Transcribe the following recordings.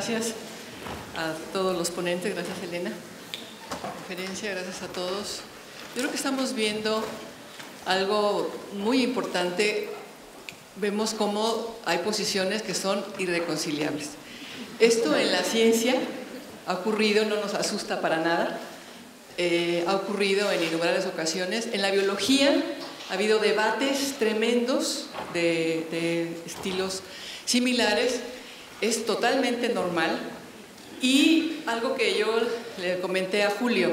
gracias a todos los ponentes, gracias Elena, conferencia, gracias a todos. Yo creo que estamos viendo algo muy importante. Vemos cómo hay posiciones que son irreconciliables. Esto en la ciencia ha ocurrido, no nos asusta para nada, ha ocurrido en innumerables ocasiones. En la biología ha habido debates tremendos de estilos similares, es totalmente normal. Y algo que yo le comenté a Julio,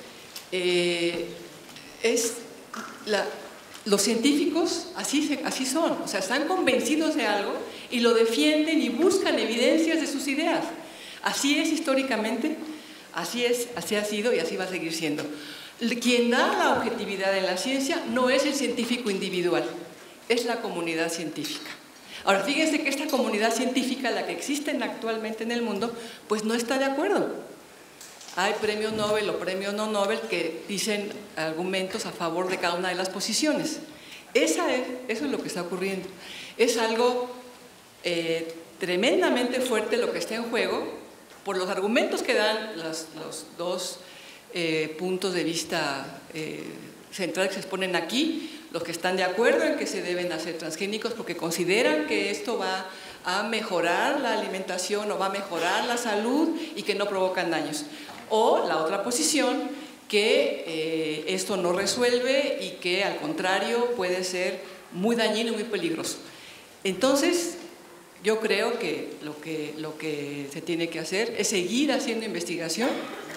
los científicos así son, o sea, están convencidos de algo y lo defienden y buscan evidencias de sus ideas. Así es históricamente, así ha sido y así va a seguir siendo. Quien da la objetividad en la ciencia no es el científico individual, es la comunidad científica. Ahora, fíjense que esta comunidad científica, la que existe actualmente en el mundo, pues no está de acuerdo. Hay premios Nobel o premios no Nobel que dicen argumentos a favor de cada una de las posiciones. Eso es lo que está ocurriendo. Es algo tremendamente fuerte lo que está en juego por los argumentos que dan los dos puntos de vista centrales que se exponen aquí. Los que están de acuerdo en que se deben hacer transgénicos porque consideran que esto va a mejorar la alimentación o va a mejorar la salud y que no provocan daños. O la otra posición, que esto no resuelve y que al contrario puede ser muy dañino y muy peligroso. Entonces, yo creo que lo que se tiene que hacer es seguir haciendo investigación.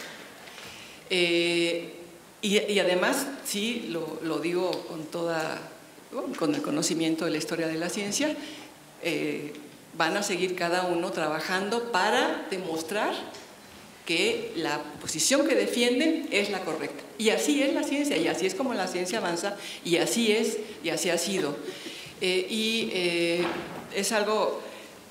Y además, sí, lo digo con el conocimiento de la historia de la ciencia, van a seguir cada uno trabajando para demostrar que la posición que defienden es la correcta. Y así es la ciencia, y así es como la ciencia avanza, y así es, y así ha sido. Es algo,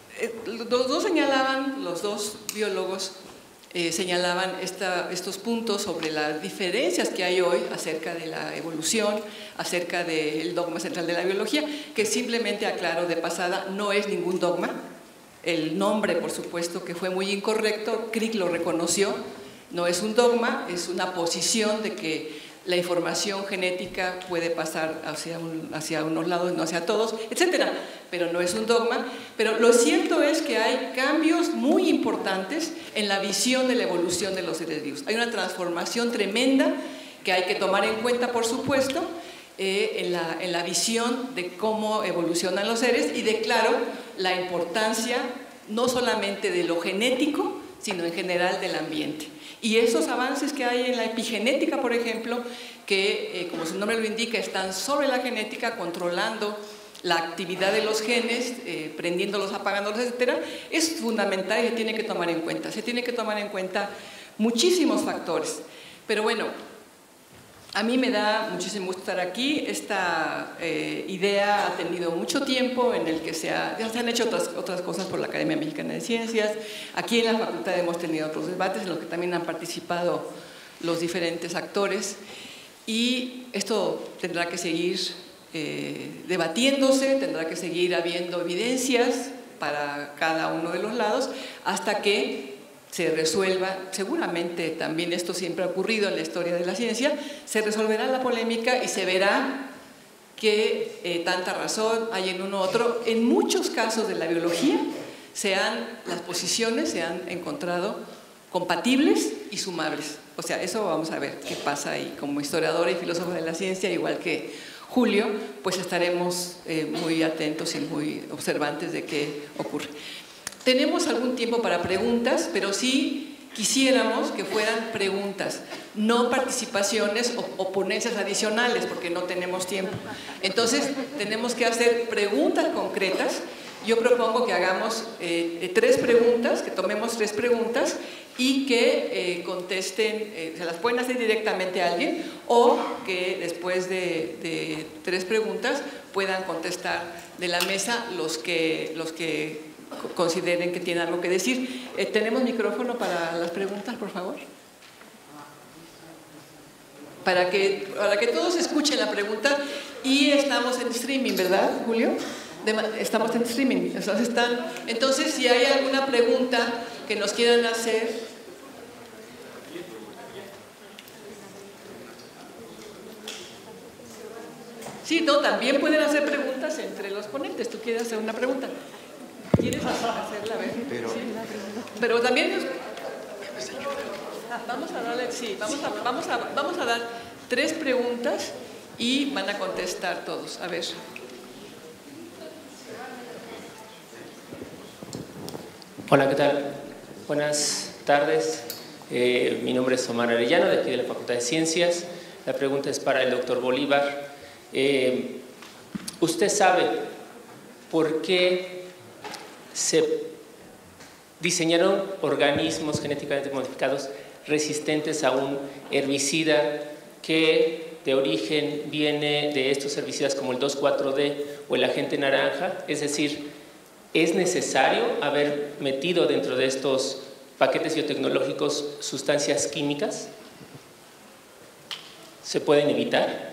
los dos biólogos señalaban estos puntos sobre las diferencias que hay hoy acerca de la evolución, acerca del dogma central de la biología, que simplemente aclaro de pasada, no es ningún dogma. El nombre, por supuesto, que fue muy incorrecto, Crick lo reconoció, no es un dogma, es una posición de que la información genética puede pasar hacia unos lados, no hacia todos, etcétera, pero no es un dogma. Pero lo cierto es que hay cambios muy importantes en la visión de la evolución de los seres vivos. Hay una transformación tremenda que hay que tomar en cuenta, por supuesto, en la visión de cómo evolucionan los seres y de, claro, la importancia no solamente de lo genético, sino en general del ambiente. Y esos avances que hay en la epigenética, por ejemplo, que como su nombre lo indica, están sobre la genética, controlando la actividad de los genes, prendiéndolos, apagándolos, etcétera, es fundamental y se tiene que tomar en cuenta. Se tiene que tomar en cuenta muchísimos factores. Pero bueno, a mí me da muchísimo gusto estar aquí. Esta idea ha tenido mucho tiempo en el que ya se han hecho otras cosas por la Academia Mexicana de Ciencias. Aquí en la facultad hemos tenido otros debates en los que también han participado los diferentes actores. Y esto tendrá que seguir debatiéndose, tendrá que seguir habiendo evidencias para cada uno de los lados hasta que se resuelva. Seguramente también esto siempre ha ocurrido en la historia de la ciencia, se resolverá la polémica y se verá que tanta razón hay en uno u otro. En muchos casos de la biología las posiciones se han encontrado compatibles y sumables. O sea, eso vamos a ver qué pasa, y como historiadora y filósofa de la ciencia, igual que Julio, pues estaremos muy atentos y muy observantes de qué ocurre. Tenemos algún tiempo para preguntas, pero sí quisiéramos que fueran preguntas, no participaciones o ponencias adicionales, porque no tenemos tiempo. Entonces, tenemos que hacer preguntas concretas. Yo propongo que hagamos 3 preguntas, que tomemos 3 preguntas y que contesten, se las pueden hacer directamente a alguien, o que después de 3 preguntas puedan contestar de la mesa los que consideren que tienen algo que decir. ¿Tenemos micrófono para las preguntas, por favor? Para que todos escuchen la pregunta. Y estamos en streaming, ¿verdad, Julio? Estamos en streaming. Entonces, si hay alguna pregunta que nos quieran hacer. Sí, no, también pueden hacer preguntas entre los ponentes. Tú quieres hacer una pregunta. ¿Quieres hacerla? A ver. Pero también vamos a darle, sí, vamos a dar 3 preguntas y van a contestar todos. A ver. Hola, ¿qué tal? Buenas tardes. Mi nombre es Omar Arellano, de aquí de la Facultad de Ciencias. La pregunta es para el doctor Bolívar. ¿Usted sabe por qué se diseñaron organismos genéticamente modificados resistentes a un herbicida que de origen viene de estos herbicidas como el 2,4-D o el agente naranja? Es decir, ¿es necesario haber metido dentro de estos paquetes biotecnológicos sustancias químicas? ¿Se pueden evitar?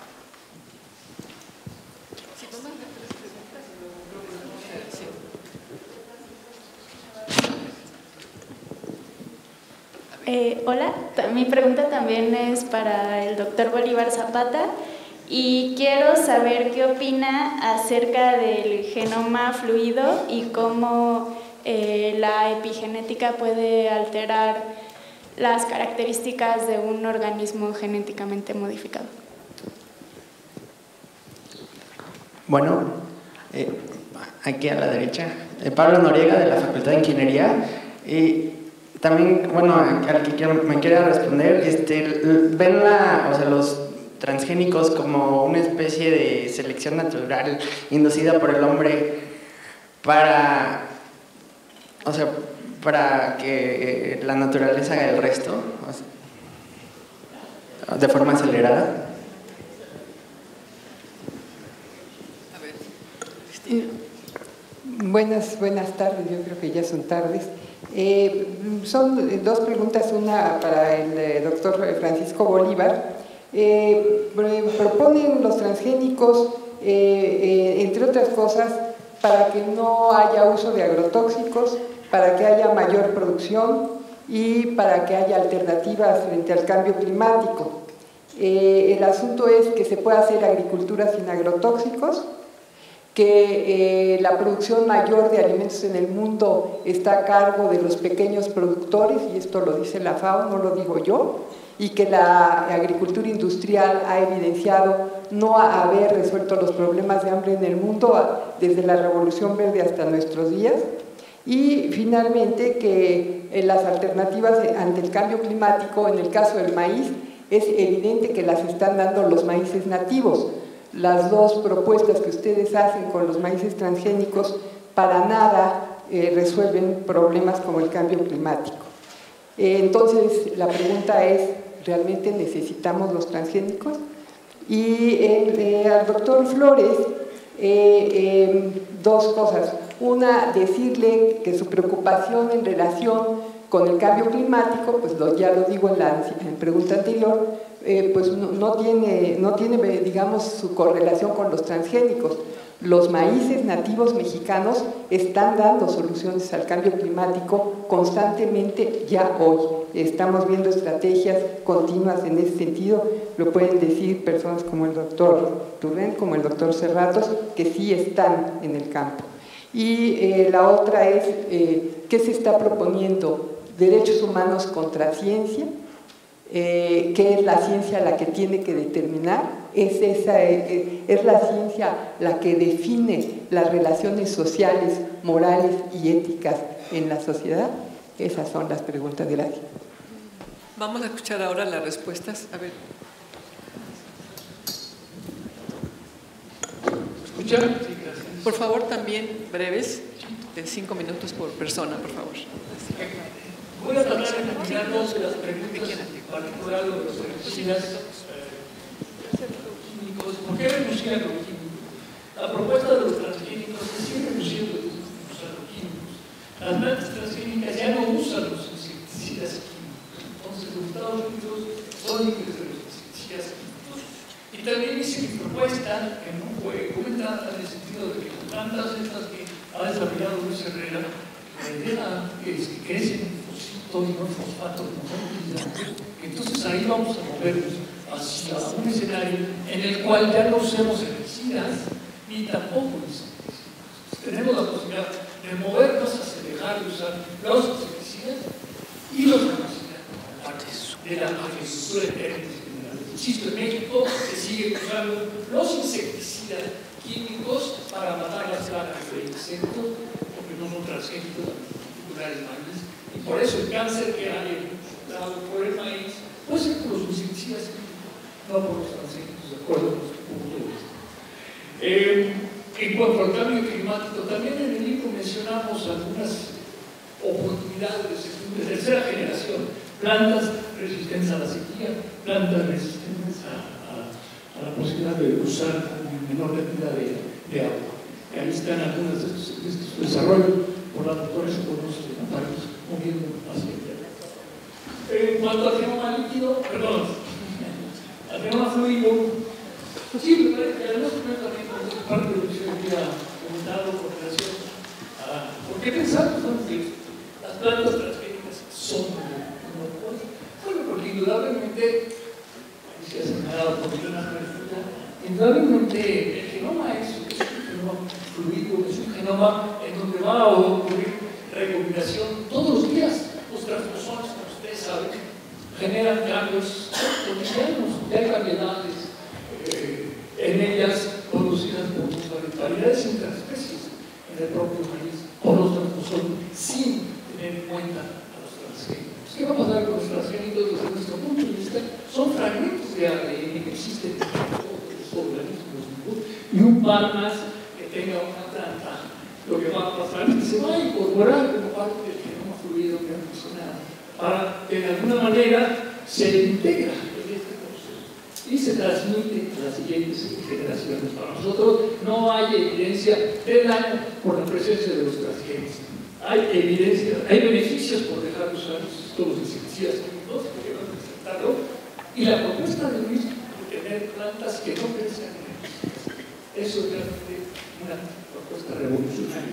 Hola, mi pregunta también es para el doctor Bolívar Zapata y quiero saber qué opina acerca del genoma fluido y cómo la epigenética puede alterar las características de un organismo genéticamente modificado. Bueno, aquí a la derecha, Pablo Noriega, de la Facultad de Ingeniería. También, bueno, al que me quiera responder, ven los transgénicos como una especie de selección natural inducida por el hombre para que la naturaleza haga el resto, de forma acelerada. Buenas tardes, yo creo que ya son tardes. Son 2 preguntas, una para el doctor Francisco Bolívar. Proponen los transgénicos, entre otras cosas, para que no haya uso de agrotóxicos, para que haya mayor producción y para que haya alternativas frente al cambio climático. El asunto es que se pueda hacer agricultura sin agrotóxicos, que la producción mayor de alimentos en el mundo está a cargo de los pequeños productores, y esto lo dice la FAO, no lo digo yo, y que la agricultura industrial ha evidenciado no haber resuelto los problemas de hambre en el mundo desde la Revolución Verde hasta nuestros días. Y finalmente que las alternativas ante el cambio climático, en el caso del maíz, es evidente que las están dando los maíces nativos. Las 2 propuestas que ustedes hacen con los maíces transgénicos para nada resuelven problemas como el cambio climático. Entonces, la pregunta es, ¿realmente necesitamos los transgénicos? Y al doctor Flores, 2 cosas. Una, decirle que su preocupación en relación con el cambio climático, pues ya lo digo en la pregunta anterior, pues no tiene, digamos, su correlación con los transgénicos. Los maíces nativos mexicanos están dando soluciones al cambio climático constantemente ya hoy. Estamos viendo estrategias continuas en ese sentido, lo pueden decir personas como el doctor Turén, como el doctor Cerratos, que sí están en el campo. Y la otra es, ¿qué se está proponiendo? Derechos humanos contra ciencia. ¿Qué es la ciencia la que tiene que determinar? ¿Es la ciencia la que define las relaciones sociales, morales y éticas en la sociedad? Esas son las preguntas. Gracias. Vamos a escuchar ahora las respuestas. A ver. ¿Escucha? Sí, gracias. Por favor, también breves, de 5 minutos por persona, por favor. Voy a tratar de combinar 2 de las preguntas, en particular de los herbicidas químicos. ¿Por qué renunciar a los químicos? La propuesta de los transgénicos es ir reduciendo los agroquímicos. Las plantas transgénicas ya no usan los insecticidas químicos. Entonces, los Estados Unidos son libres de los insecticidas químicos. Y también hice mi propuesta, que no fue comentada en el sentido de que las plantas estas que ha desarrollado Luis Herrera, La idea es que crecen fosfito y no fosfato, entonces ahí vamos a movernos hacia un escenario en el cual ya no usemos herbicidas ni tampoco insecticidas. Tenemos la posibilidad de movernos hacia dejar de usar los insecticidas y los herbicidas de la agricultura en términos generales. Insisto, en México se siguen usando los insecticidas químicos para matar las plagas de insectos, porque no son transgénicos, particular el maíz, y por eso el cáncer que hay dado por el maíz puede ser por los insecticidas químicos, no por los transgénicos, de acuerdo con su punto de vista. En cuanto al cambio climático, también en el libro mencionamos algunas oportunidades de tercera generación, plantas resistentes a la sequía, plantas resistentes a la posibilidad de usar menor cantidad de agua. Ahí están algunos de estos desarrollos, por la doctora se conoce, estamos moviendo hacia allá. En cuanto al genoma líquido, perdón, al genoma fluido, sí, me parece que además también parte de lo que se había comentado con relación a por qué pensamos que las plantas transgénicas son monopolios. Bueno, porque indudablemente, se ha señalado por Leonardo Fruta, indudablemente el genoma es un genoma fluido, es un genoma en donde va a ocurrir recombinación todos los días. Los transposones, como ustedes saben, generan cambios cotidianos, ya hay variedades en ellas conocidas por variedades interespecies en el propio país, o los transposones, sin tener en cuenta a los transgénicos. ¿Qué va a pasar con los transgénicos desde nuestro punto de vista? Son fragmentos de ADN que existen en todos los organismos vivos y un par más que tenga una planta. Lo que va a pasar es que se va a incorporar como parte del genoma fluido que han mencionado, para que de alguna manera se integra en este proceso y se transmite a las siguientes generaciones. Para nosotros no hay evidencia de daño por la presencia de los transgénicos. Hay evidencia, hay beneficios por dejar de usar todos los insecticidas químicos que van a presentarlo, y la propuesta de Luis de tener plantas que no crecen en herbicidas. Eso es realmente una propuesta revolucionaria.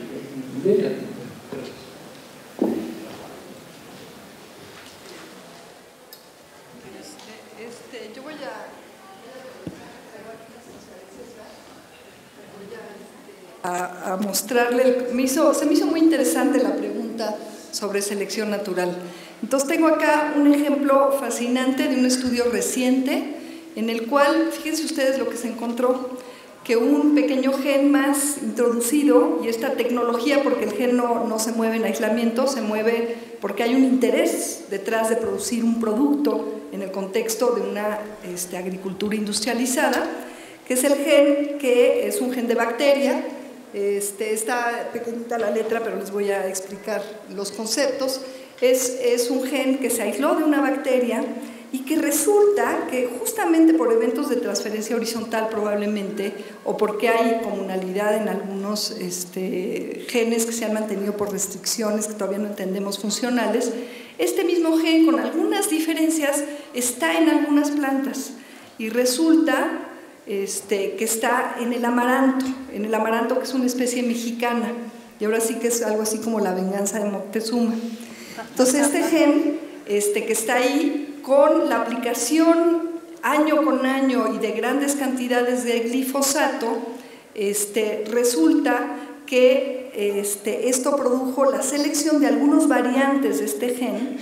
Yo voy a mostrarle, se me hizo muy interesante la pregunta sobre selección natural. Entonces tengo acá un ejemplo fascinante de un estudio reciente en el cual, fíjense ustedes lo que se encontró, que un pequeño gen más introducido, y esta tecnología, porque el gen no se mueve en aislamiento, se mueve porque hay un interés detrás de producir un producto en el contexto de una agricultura industrializada, que es el gen que es un gen de bacteria. Está pequeñita la letra, pero les voy a explicar los conceptos. Es un gen que se aisló de una bacteria y que resulta que justamente por eventos de transferencia horizontal probablemente, o porque hay comunalidad en algunos genes que se han mantenido por restricciones que todavía no entendemos funcionales, este mismo gen con algunas diferencias está en algunas plantas y resulta que está en el amaranto que es una especie mexicana, y ahora sí que es algo así como la venganza de Moctezuma. Entonces este gen que está ahí, con la aplicación año con año y de grandes cantidades de glifosato, resulta que esto produjo la selección de algunos variantes de este gen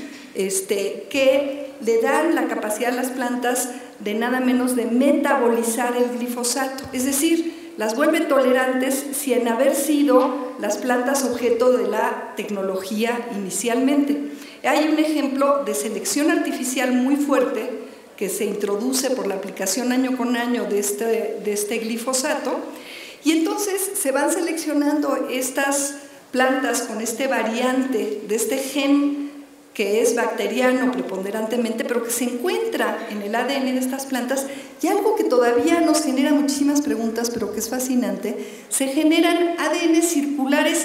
que le dan la capacidad a las plantas de nada menos de metabolizar el glifosato, es decir, las vuelve tolerantes sin haber sido las plantas objeto de la tecnología inicialmente. Hay un ejemplo de selección artificial muy fuerte que se introduce por la aplicación año con año de este glifosato, y entonces se van seleccionando estas plantas con este variante de este gen que es bacteriano preponderantemente, pero que se encuentra en el ADN de estas plantas, y algo que todavía nos genera muchísimas preguntas, pero que es fascinante: se generan ADN circulares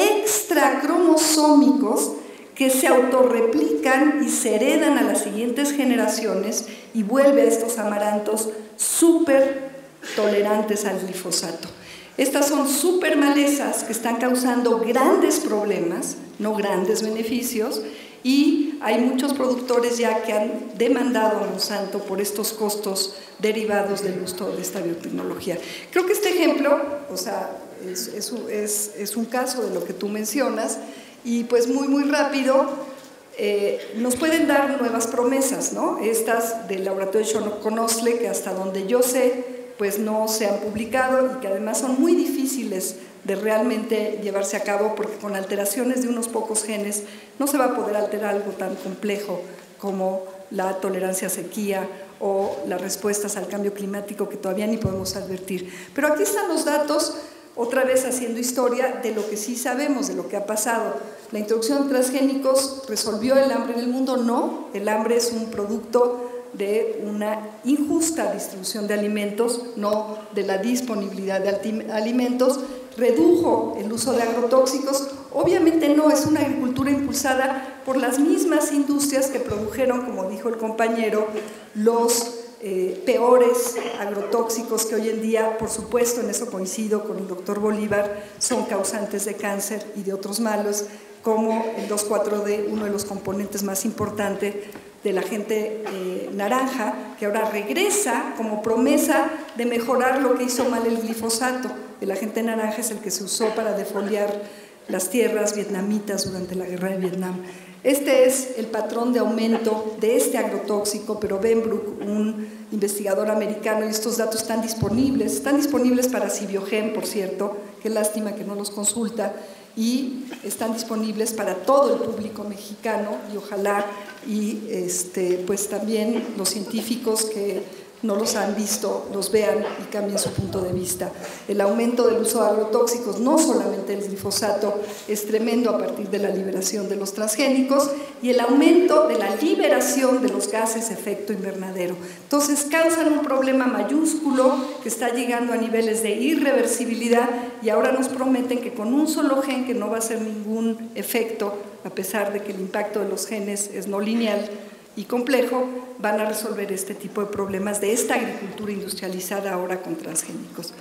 extracromosómicos que se autorreplican y se heredan a las siguientes generaciones, y vuelve a estos amarantos súper tolerantes al glifosato. Estas son súper malezas que están causando grandes problemas, no grandes beneficios, y hay muchos productores ya que han demandado a Monsanto por estos costos derivados del uso de esta biotecnología. Creo que este ejemplo, o sea, es un caso de lo que tú mencionas, y pues muy rápido nos pueden dar nuevas promesas, ¿no? Estas del laboratorio Shonokonosle, que hasta donde yo sé, pues no se han publicado y que además son muy difíciles de realmente llevarse a cabo, porque con alteraciones de unos pocos genes no se va a poder alterar algo tan complejo como la tolerancia a sequía o las respuestas al cambio climático que todavía ni podemos advertir. Pero aquí están los datos, otra vez haciendo historia de lo que sí sabemos, de lo que ha pasado. ¿La introducción de transgénicos resolvió el hambre en el mundo? No, el hambre es un producto de una injusta distribución de alimentos, no de la disponibilidad de alimentos. ¿Redujo el uso de agrotóxicos? Obviamente no, es una agricultura impulsada por las mismas industrias que produjeron, como dijo el compañero, los peores agrotóxicos que hoy en día, por supuesto, en eso coincido con el doctor Bolívar, son causantes de cáncer y de otros males, como el 2,4-D, uno de los componentes más importantes del agente naranja, que ahora regresa como promesa de mejorar lo que hizo mal el glifosato. El agente naranja es el que se usó para defoliar las tierras vietnamitas durante la guerra de Vietnam. Este es el patrón de aumento de este agrotóxico, pero Benbrook, un investigador americano, y estos datos están disponibles para Cibiogen, por cierto, qué lástima que no los consulta, y están disponibles para todo el público mexicano, y ojalá pues también los científicos que no los han visto los vean y cambien su punto de vista. El aumento del uso de agrotóxicos, no solamente el glifosato, es tremendo a partir de la liberación de los transgénicos, y el aumento de la liberación de los gases efecto invernadero. Entonces causan un problema mayúsculo que está llegando a niveles de irreversibilidad, y ahora nos prometen que con un solo gen, que no va a hacer ningún efecto, a pesar de que el impacto de los genes es no lineal y complejo, van a resolver este tipo de problemas de esta agricultura industrializada ahora con transgénicos.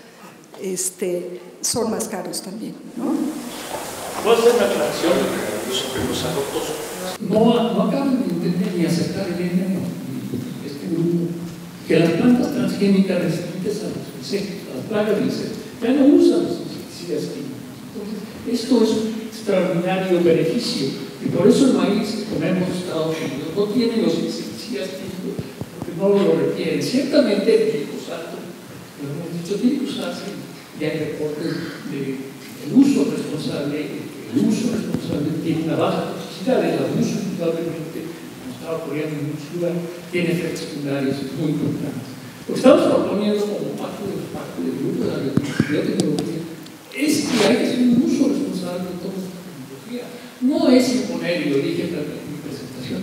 Son más caros también, ¿no? ¿Puedo hacer una aclaración sobre los agrotóxicos? No acaban de entender ni aceptar el enemigo, este grupo, que las plantas transgénicas resistentes a los insectos, a las plagas de insectos, ya no usan los insecticidas químicos. Entonces, esto es un extraordinario beneficio. Y por eso el maíz que comemos en Estados Unidos no tiene los insecticidas químicos, porque no lo requieren. Ciertamente el glifosato, lo hemos dicho, tiene que usarse, y hay reportes del uso responsable. El uso responsable tiene una baja toxicidad, el abuso indudablemente, como está ocurriendo en muchos lugares, tiene efectos secundarios muy importantes. Lo que estamos proponiendo como parte del grupo de la biotecnología es que hay que hacer un uso responsable de toda esta tecnología. No es imponer, y lo dije también en mi presentación,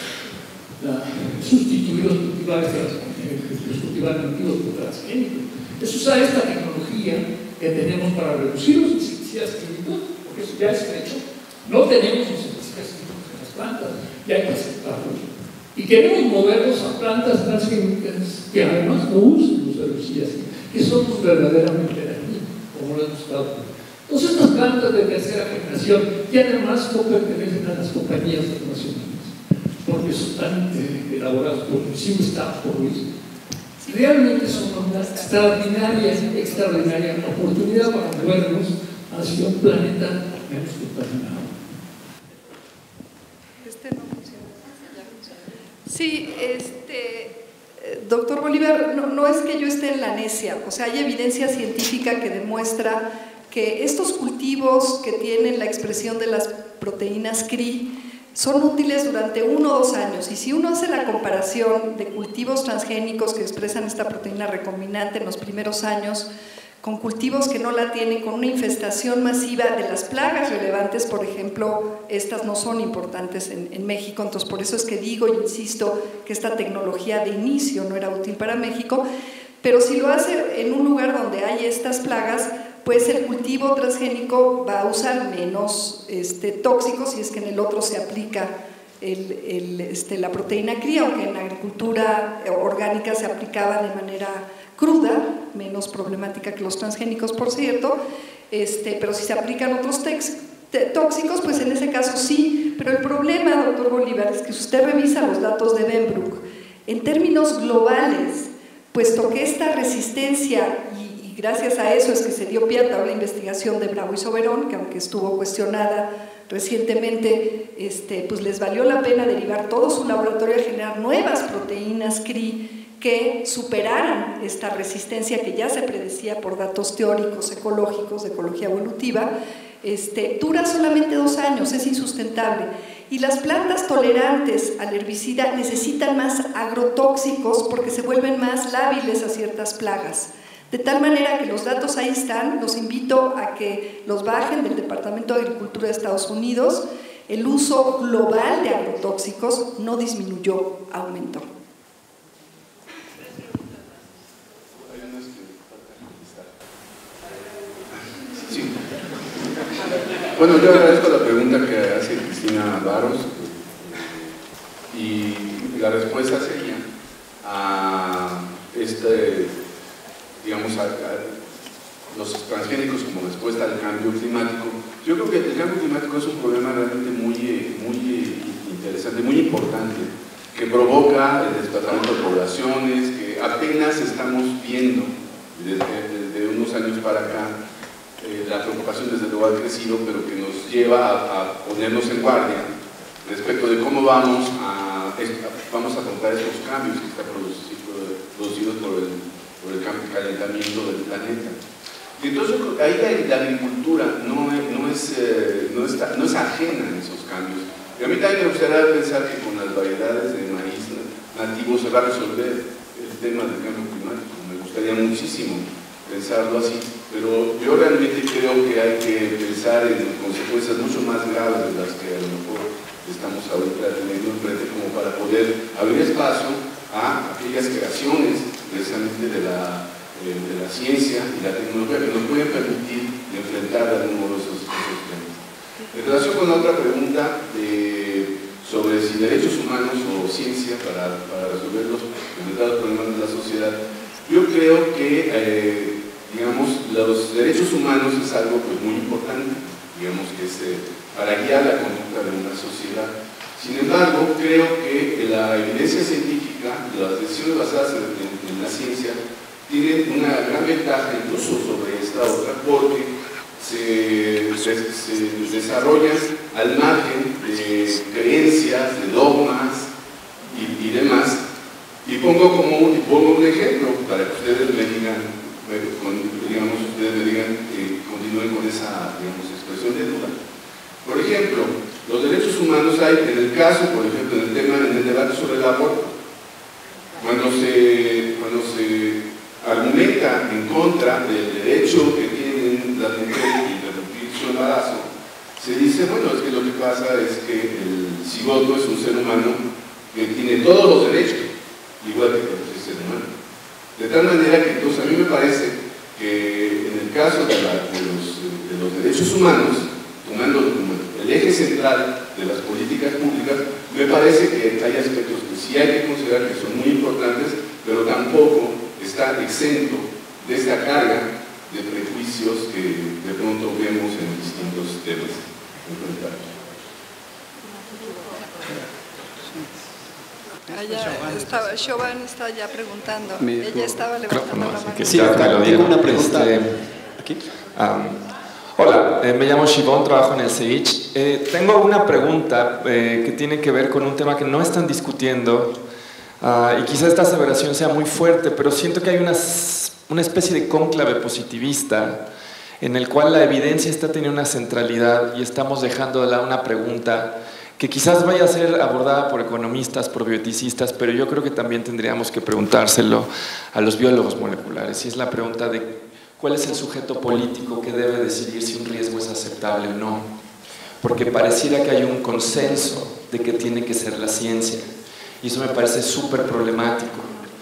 sustituir los cultivares nativos por transgénicos. Es usar esta tecnología que tenemos para reducir los insecticidas químicos, porque eso ya es hecho. No tenemos insecticidas químicos en las plantas, ya hay que aceptarlo. Y queremos moverlos a plantas transgénicas que además no usan los herbicidas, que somos verdaderamente dañinos, como lo hemos estado viendo. Entonces, estas plantas de tercera generación ya además no pertenecen a las compañías internacionales, porque están elaboradas por el Stanford. Realmente son una extraordinaria oportunidad para movernos hacia un planeta menos contaminado. Sí, doctor Bolívar, no es que yo esté en la necia, o sea, hay evidencia científica que demuestra que estos cultivos que tienen la expresión de las proteínas CRI son útiles durante 1 o 2 años, y si uno hace la comparación de cultivos transgénicos que expresan esta proteína recombinante en los primeros años con cultivos que no la tienen, con una infestación masiva de las plagas relevantes, por ejemplo, estas no son importantes en México, entonces por eso es que digo e insisto que esta tecnología de inicio no era útil para México, pero si lo hace en un lugar donde hay estas plagas, pues el cultivo transgénico va a usar menos tóxicos, si es que en el otro se aplica la proteína CRI, aunque en la agricultura orgánica se aplicaba de manera cruda, menos problemática que los transgénicos, por cierto, pero si se aplican otros tóxicos, pues en ese caso sí. Pero el problema, doctor Bolívar, es que si usted revisa los datos de Benbrook, en términos globales, puesto que esta resistencia, y gracias a eso es que se dio pie a la investigación de Bravo y Soberón, que aunque estuvo cuestionada recientemente, pues les valió la pena derivar todo su laboratorio a generar nuevas proteínas CRI que superaran esta resistencia que ya se predecía por datos teóricos, ecológicos, de ecología evolutiva. Dura solamente 2 años, es insustentable. Y las plantas tolerantes al herbicida necesitan más agrotóxicos porque se vuelven más lábiles a ciertas plagas. De tal manera que los datos ahí están, los invito a que los bajen del Departamento de Agricultura de Estados Unidos. El uso global de agrotóxicos no disminuyó, aumentó. Sí. Bueno, yo agradezco la pregunta que hace Cristina Baros y la respuesta sería a digamos, a los transgénicos como respuesta al cambio climático. Yo creo que el cambio climático es un problema realmente muy interesante, muy importante, que provoca el desplazamiento de poblaciones, que apenas estamos viendo desde unos años para acá. La preocupación desde luego ha crecido, pero que nos lleva a ponernos en guardia respecto de cómo vamos a afrontar estos cambios que están producidos por el calentamiento del planeta. Y entonces ahí la agricultura no es ajena a esos cambios. Y a mí también me gustaría pensar que con las variedades de maíz nativo se va a resolver el tema del cambio climático. Me gustaría muchísimo pensarlo así, pero yo realmente creo que hay que pensar en consecuencias mucho más graves de las que a lo mejor estamos ahorita teniendo enfrente, como para poder abrir espacio a aquellas creaciones precisamente de la ciencia y la tecnología que nos pueden permitir enfrentar de algún modo esos temas. En relación con la otra pregunta sobre si derechos humanos o ciencia para resolver los problemas de la sociedad, yo creo que digamos, los derechos humanos es algo pues, muy importante, digamos, que para guiar la conducta de una sociedad. Sin embargo, creo que la evidencia científica, las decisiones basadas en la ciencia, tienen una gran ventaja incluso sobre esta otra, porque se desarrollan al margen de creencias, de dogmas y demás. Y pongo un ejemplo para que ustedes me digan, continúen con esa, digamos, expresión de duda. Por ejemplo, los derechos humanos hay, en el caso, por ejemplo, en el debate sobre el aborto, cuando se argumenta en contra del derecho que tienen las mujeres de interrumpir su embarazo, se dice, bueno, es que lo que pasa es que el cigoto es un ser humano que tiene todos los derechos, igual que cualquier ser humano. De tal manera que entonces a mí me parece que en el caso de los derechos humanos, tomando como el eje central de las políticas públicas, me parece que hay aspectos que sí hay que considerar que son muy importantes, pero tampoco está exento de esta carga de prejuicios que de pronto vemos en distintos temas enfrentados. Siobhan está ya preguntando. Ella estaba levantando la mano. Sí, tengo una pregunta. ¿Aquí? Hola, me llamo Shivon, trabajo en el CEICH. Tengo una pregunta que tiene que ver con un tema que no están discutiendo y quizá esta aseveración sea muy fuerte, pero siento que hay una especie de cónclave positivista en el cual la evidencia está teniendo una centralidad y estamos dejando de lado una pregunta que quizás vaya a ser abordada por economistas, por bioeticistas, pero yo creo que también tendríamos que preguntárselo a los biólogos moleculares, y es la pregunta de cuál es el sujeto político que debe decidir si un riesgo es aceptable o no, porque pareciera que hay un consenso de que tiene que ser la ciencia, y eso me parece súper problemático.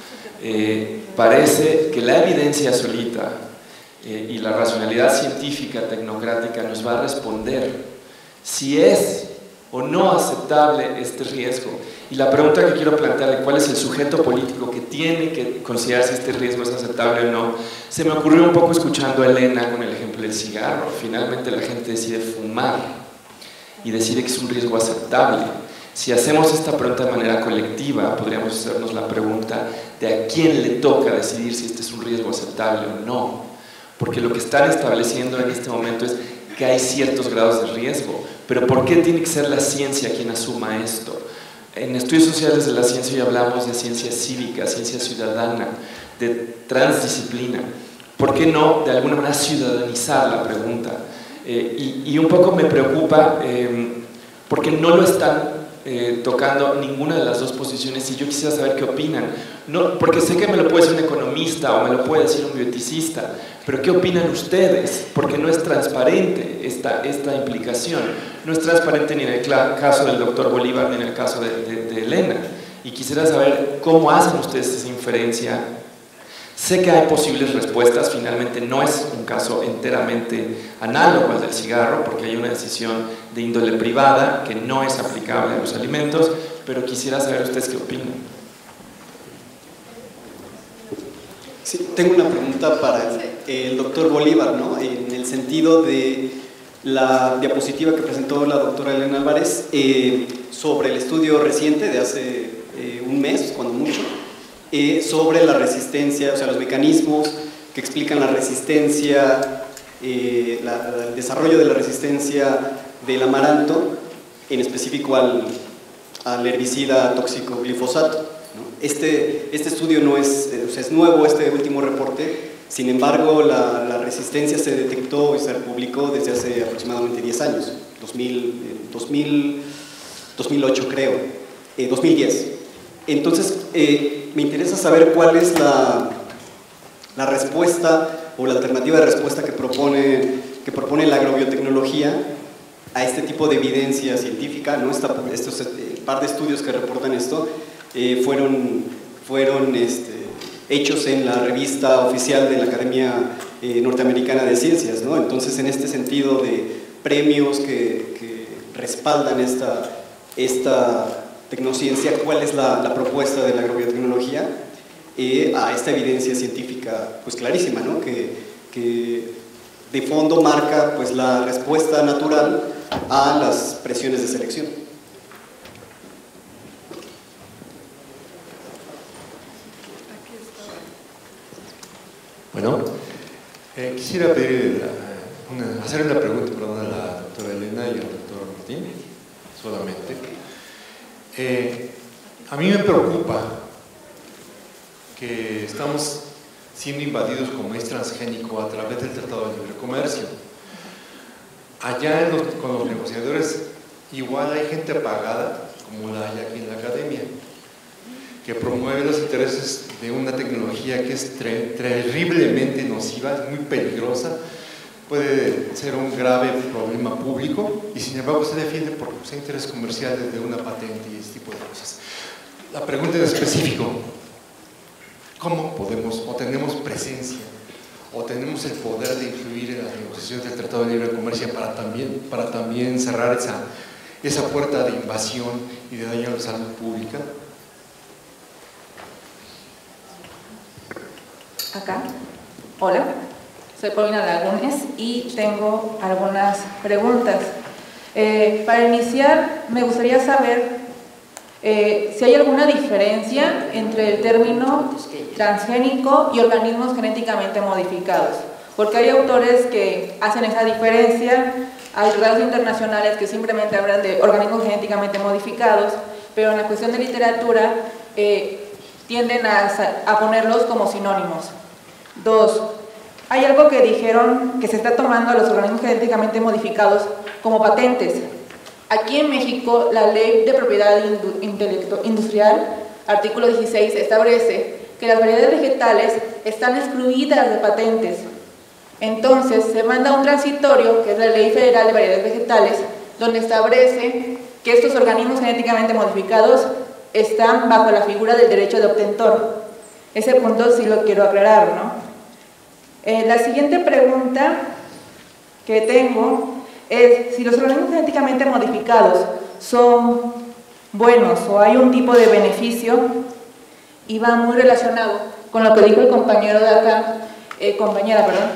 Parece que la evidencia solita y la racionalidad científica tecnocrática nos va a responder si es o no aceptable este riesgo. Y la pregunta que quiero plantearle, ¿cuál es el sujeto político que tiene que considerar si este riesgo es aceptable o no? Se me ocurrió un poco escuchando a Elena con el ejemplo del cigarro. Finalmente la gente decide fumar y decide que es un riesgo aceptable. Si hacemos esta pregunta de manera colectiva, podríamos hacernos la pregunta de a quién le toca decidir si este es un riesgo aceptable o no. Porque lo que están estableciendo en este momento es que hay ciertos grados de riesgo. Pero ¿por qué tiene que ser la ciencia quien asuma esto? En estudios sociales de la ciencia hoy hablamos de ciencia cívica, ciencia ciudadana, de transdisciplina. ¿Por qué no, de alguna manera, ciudadanizar la pregunta? Y un poco me preocupa porque no lo están tocando ninguna de las dos posiciones y yo quisiera saber qué opinan. No, porque sé que me lo puede decir un economista o me lo puede decir un bioeticista, pero ¿qué opinan ustedes? Porque no es transparente esta implicación. No es transparente ni en el caso del doctor Bolívar ni en el caso de Elena. Y quisiera saber cómo hacen ustedes esa inferencia. Sé que hay posibles respuestas, finalmente no es un caso enteramente análogo al del cigarro, porque hay una decisión de índole privada que no es aplicable a los alimentos, pero quisiera saber ustedes qué opinan. Sí, tengo una pregunta para el doctor Bolívar, ¿no? En el sentido de la diapositiva que presentó la doctora Elena Álvarez sobre el estudio reciente de hace un mes, cuando mucho, sobre la resistencia, o sea, los mecanismos que explican la resistencia, el desarrollo de la resistencia del amaranto, en específico al herbicida tóxico glifosato, ¿no? Este estudio no es nuevo, este último reporte. Sin embargo, la resistencia se detectó y se publicó desde hace aproximadamente 10 años, 2008 creo, 2010. Entonces, me interesa saber cuál es la respuesta o la alternativa de respuesta que propone la agrobiotecnología a este tipo de evidencia científica, ¿no? Estos par de estudios que reportan esto fueron hechos en la revista oficial de la Academia Norteamericana de Ciencias, ¿no? Entonces, en este sentido de premios que respaldan esta tecnociencia, ¿cuál es la propuesta de la agrobiotecnología a esta evidencia científica pues clarísima, ¿no? que de fondo marca pues la respuesta natural a las presiones de selección? Bueno, quisiera hacer una pregunta a la doctora Elena y al doctor Martín, solamente. A mí me preocupa que estamos siendo invadidos como es transgénico a través del Tratado de Libre Comercio. Allá con los negociadores igual hay gente pagada, como la hay aquí en la academia, que promueve los intereses de una tecnología que es terriblemente nociva, es muy peligrosa, puede ser un grave problema público y sin embargo se defiende por los intereses comerciales de una patente y ese tipo de cosas. La pregunta en específico, ¿cómo podemos o tenemos presencia o tenemos el poder de influir en las negociaciones del Tratado de Libre Comercio para también cerrar esa puerta de invasión y de daño a la salud pública? Acá. Hola, soy Paulina Lagunes y tengo algunas preguntas. Para iniciar, me gustaría saber si hay alguna diferencia entre el término transgénico y organismos genéticamente modificados, porque hay autores que hacen esa diferencia, hay tratados internacionales que simplemente hablan de organismos genéticamente modificados, pero en la cuestión de literatura tienden a ponerlos como sinónimos. 2. Hay algo que dijeron que se está tomando a los organismos genéticamente modificados como patentes. Aquí en México, la Ley de Propiedad Industrial, artículo 16, establece que las variedades vegetales están excluidas de patentes. Entonces, se manda un transitorio, que es la Ley Federal de Variedades Vegetales, donde establece que estos organismos genéticamente modificados están bajo la figura del derecho de obtentor. Ese punto sí lo quiero aclarar, ¿no? La siguiente pregunta que tengo es si los organismos genéticamente modificados son buenos o hay un tipo de beneficio, y va muy relacionado con lo que dijo el compañero de acá, compañera, perdón,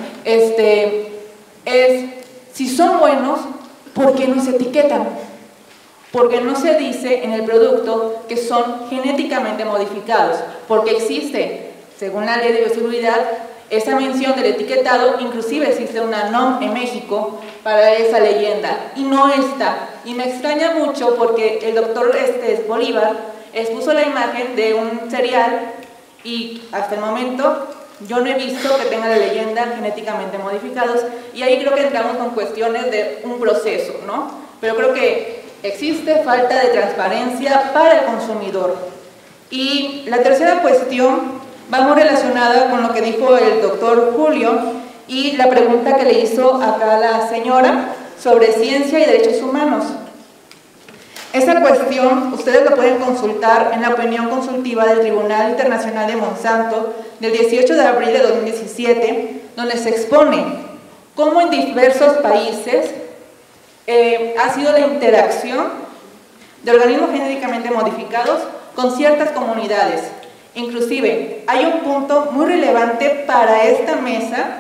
es si son buenos, ¿por qué no se etiquetan? Porque no se dice en el producto que son genéticamente modificados, porque existe, según la ley de bioseguridad, esa mención del etiquetado, inclusive existe una NOM en México para esa leyenda, y no está. Y me extraña mucho porque el doctor Bolívar expuso la imagen de un cereal y hasta el momento yo no he visto que tenga la leyenda genéticamente modificados, y ahí creo que entramos con cuestiones de un proceso, ¿no? Pero creo que existe falta de transparencia para el consumidor. Y la tercera cuestión va muy relacionada con lo que dijo el doctor Julio y la pregunta que le hizo acá la señora sobre ciencia y derechos humanos. Esa cuestión ustedes lo pueden consultar en la opinión consultiva del Tribunal Internacional de Monsanto del 18 de abril de 2017, donde se expone cómo en diversos países ha sido la interacción de organismos genéticamente modificados con ciertas comunidades. Inclusive, hay un punto muy relevante para esta mesa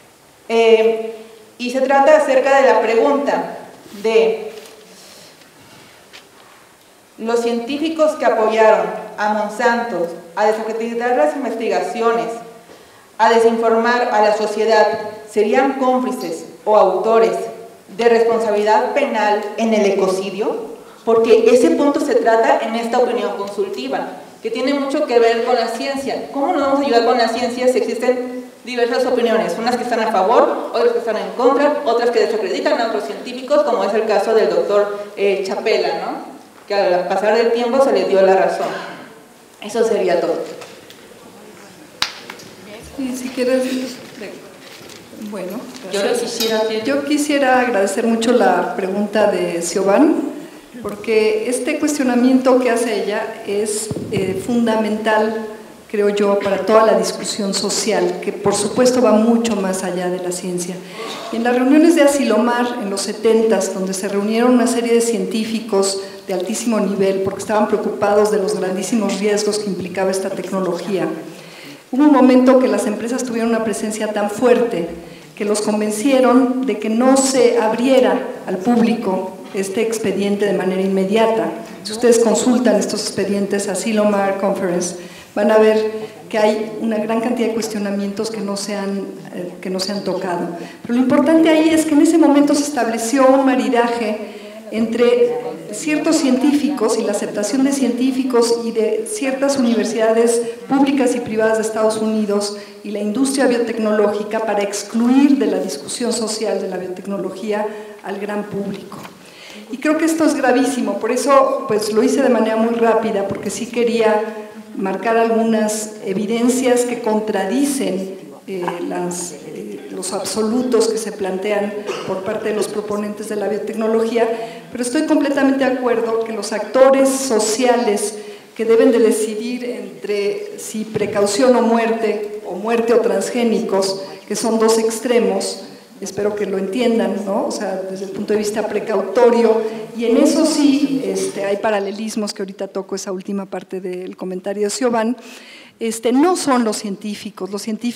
y se trata acerca de la pregunta de los científicos que apoyaron a Monsanto a desacreditar las investigaciones, a desinformar a la sociedad, ¿serían cómplices o autores de responsabilidad penal en el ecocidio? Porque ese punto se trata en esta opinión consultiva, que tiene mucho que ver con la ciencia. ¿Cómo nos vamos a ayudar con la ciencia si existen diversas opiniones? Unas que están a favor, otras que están en contra, otras que desacreditan a otros científicos, como es el caso del doctor Chapela, ¿no? Que al pasar del tiempo se le dio la razón. Eso sería todo. Y si quieres, bueno, yo quisiera agradecer mucho la pregunta de Siobhan, porque este cuestionamiento que hace ella es fundamental, creo yo, para toda la discusión social, que por supuesto va mucho más allá de la ciencia. Y en las reuniones de Asilomar en los 70s, donde se reunieron una serie de científicos de altísimo nivel porque estaban preocupados de los grandísimos riesgos que implicaba esta tecnología, hubo un momento que las empresas tuvieron una presencia tan fuerte que los convencieron de que no se abriera al público este expediente de manera inmediata. Si ustedes consultan estos expedientes Asilomar Conference, van a ver que hay una gran cantidad de cuestionamientos que no se han tocado. Pero lo importante ahí es que en ese momento se estableció un maridaje entre ciertos científicos y la aceptación de científicos y de ciertas universidades públicas y privadas de Estados Unidos y la industria biotecnológica para excluir de la discusión social de la biotecnología al gran público. Y creo que esto es gravísimo, por eso pues lo hice de manera muy rápida, porque sí quería marcar algunas evidencias que contradicen los absolutos que se plantean por parte de los proponentes de la biotecnología, pero estoy completamente de acuerdo que los actores sociales que deben de decidir entre si precaución o muerte o transgénicos, que son dos extremos, espero que lo entiendan, ¿no? O sea, desde el punto de vista precautorio, y en eso sí hay paralelismos, que ahorita toco esa última parte del comentario de Siobhan. No son los científicos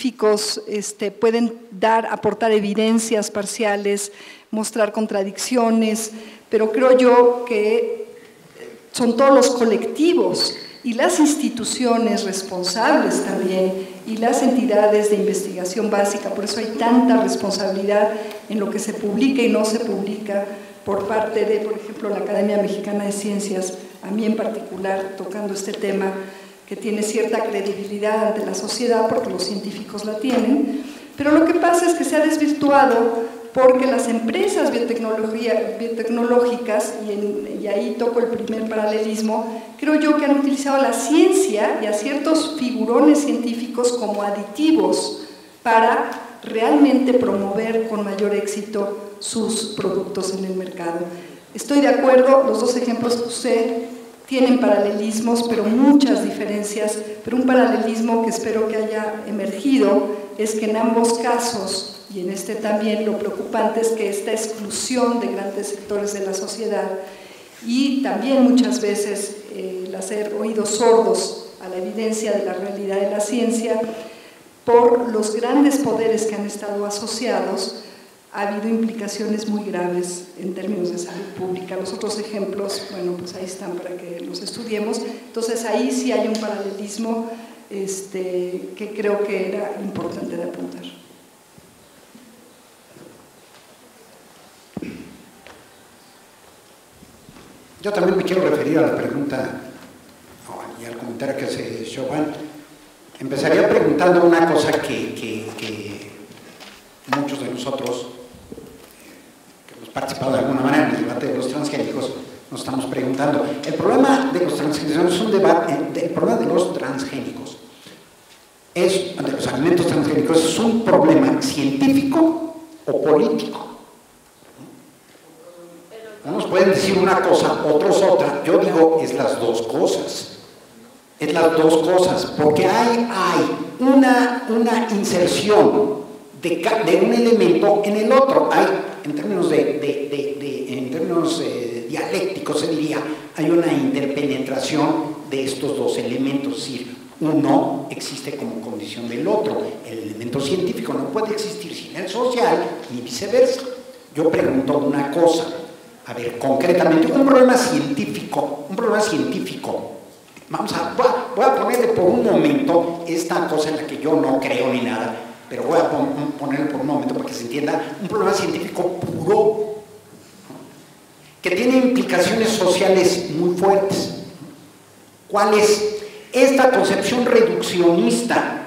pueden aportar evidencias parciales, mostrar contradicciones, pero creo yo que son todos los colectivos y las instituciones responsables también y las entidades de investigación básica. Por eso hay tanta responsabilidad en lo que se publica y no se publica por parte de, por ejemplo, la Academia Mexicana de Ciencias, a mí en particular, tocando este tema que tiene cierta credibilidad ante la sociedad porque los científicos la tienen, pero lo que pasa es que se ha desvirtuado porque las empresas biotecnológicas, y ahí toco el primer paralelismo, creo yo que han utilizado la ciencia y a ciertos figurones científicos como aditivos para realmente promover con mayor éxito sus productos en el mercado. Estoy de acuerdo, los dos ejemplos que usé tienen paralelismos, pero muchas diferencias, pero un paralelismo que espero que haya emergido es que en ambos casos, y en este también, lo preocupante es que esta exclusión de grandes sectores de la sociedad y también muchas veces el hacer oídos sordos a la evidencia de la realidad de la ciencia por los grandes poderes que han estado asociados. Ha habido implicaciones muy graves en términos de salud pública. Los otros ejemplos, bueno, pues ahí están para que los estudiemos. Entonces ahí sí hay un paralelismo que creo que era importante de apuntar. Yo también me quiero referir a la pregunta y al comentario que hace Siobhan. Empezaría preguntando una cosa que muchos de nosotros que hemos participado de alguna manera en el debate de los transgénicos nos estamos preguntando. El problema de los transgénicos es un debate, el problema de los transgénicos, de los alimentos transgénicos, es un problema científico o político. Unos pueden decir una cosa, otros otra. Yo digo, es las dos cosas. Es las dos cosas, porque hay una inserción de un elemento en el otro. Hay, en términos dialécticos se diría, hay una interpenetración de estos dos elementos, es decir, uno existe como condición del otro. El elemento científico no puede existir sin el social, ni viceversa. Yo pregunto una cosa, a ver, concretamente, un problema científico, voy a ponerle por un momento esta cosa en la que yo no creo ni nada, pero voy a ponerle por un momento para que se entienda, un problema científico puro, que tiene implicaciones sociales muy fuertes. ¿Cuál es? Esta concepción reduccionista,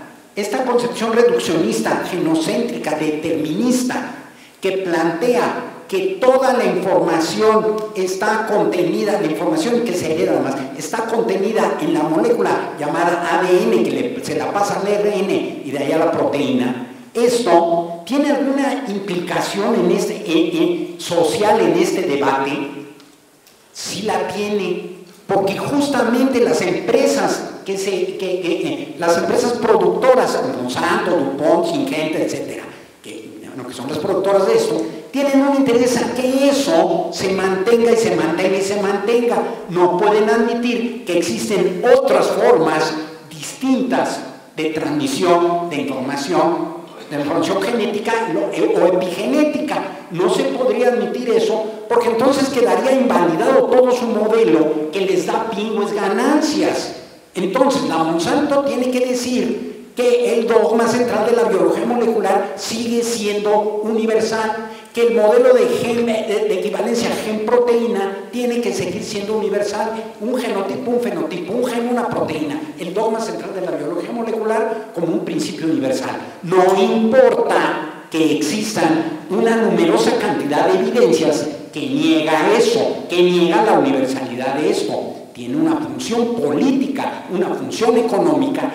genocéntrica, determinista, que plantea que toda la información está contenida, la información que se hereda además, está contenida en la molécula llamada ADN, que se la pasa al ARN y de ahí a la proteína. ¿Esto tiene alguna implicación social en este debate? Sí la tiene, porque justamente las empresas las empresas productoras, Monsanto, DuPont, Syngenta, etcétera, que son las productoras de esto, tienen un interés en que eso se mantenga y se mantenga y se mantenga. No pueden admitir que existen otras formas distintas de transmisión de información genética o epigenética. No se podría admitir eso, porque entonces quedaría invalidado todo su modelo que les da pingües ganancias. Entonces la Monsanto tiene que decir que el dogma central de la biología molecular sigue siendo universal, que el modelo de equivalencia gen-proteína tiene que seguir siendo universal, un genotipo, un fenotipo, un gen, una proteína, el dogma central de la biología molecular como un principio universal. No importa que existan una numerosa cantidad de evidencias que niega eso, que niega la universalidad de esto. Tiene una función política, una función económica,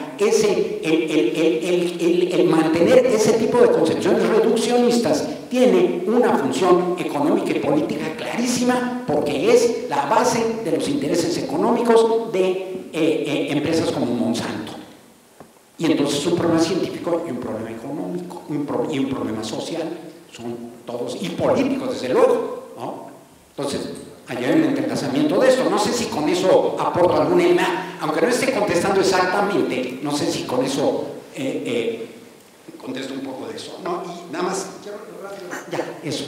el mantener ese tipo de concepciones reduccionistas tiene una función económica y política clarísima, porque es la base de los intereses económicos de empresas como Monsanto. Y entonces un problema científico y un problema económico y un problema social son todos, y políticos desde luego, ¿no? Entonces allá hay un entrelazamiento de esto. No sé si con eso aporto alguna, aunque no esté contestando exactamente, no sé si con eso contesto un poco de eso, ¿no? Y nada más, ya, eso.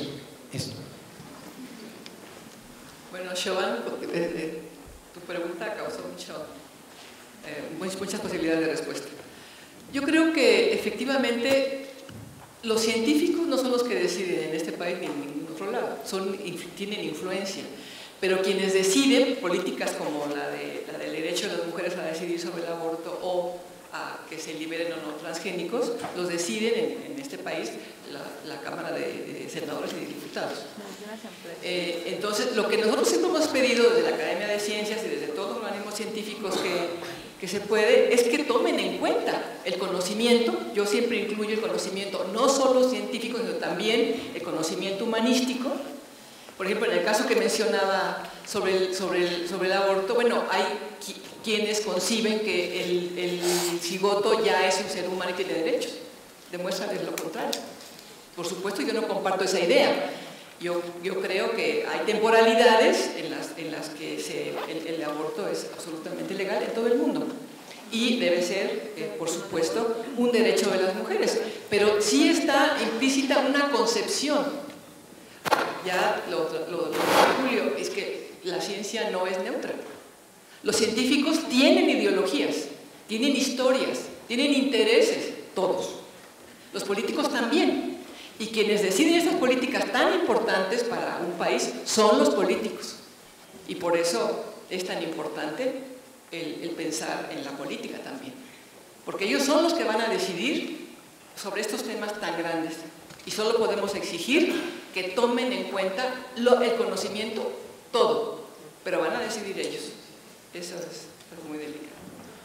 Bueno, Siobhan, tu pregunta causó muchas posibilidades de respuesta. Yo creo que efectivamente los científicos no son los que deciden en este país ni en ningún otro lado, tienen influencia. Pero quienes deciden políticas como la del derecho de las mujeres a decidir sobre el aborto o a que se liberen o no transgénicos, los deciden en este país la Cámara de Senadores y de Diputados. Entonces, lo que nosotros siempre hemos pedido desde la Academia de Ciencias y desde todos los organismos científicos que se puede, es que tomen en cuenta el conocimiento. Yo siempre incluyo el conocimiento no solo científico, sino también el conocimiento humanístico. Por ejemplo, en el caso que mencionaba sobre el aborto, bueno, hay quienes conciben que el cigoto ya es un ser humano y tiene derechos. Demuéstrales lo contrario. Por supuesto, yo no comparto esa idea. Yo creo que hay temporalidades en las que el aborto es absolutamente legal en todo el mundo y debe ser, por supuesto, un derecho de las mujeres, pero sí está implícita una concepción. Ya lo Julio, es que la ciencia no es neutra. Los científicos tienen ideologías, tienen historias, tienen intereses, todos. Los políticos también. Y quienes deciden estas políticas tan importantes para un país son los políticos. Y por eso es tan importante el pensar en la política también. Porque ellos son los que van a decidir sobre estos temas tan grandes. Y solo podemos exigir que tomen en cuenta el conocimiento todo. Pero van a decidir ellos. Eso es muy delicado.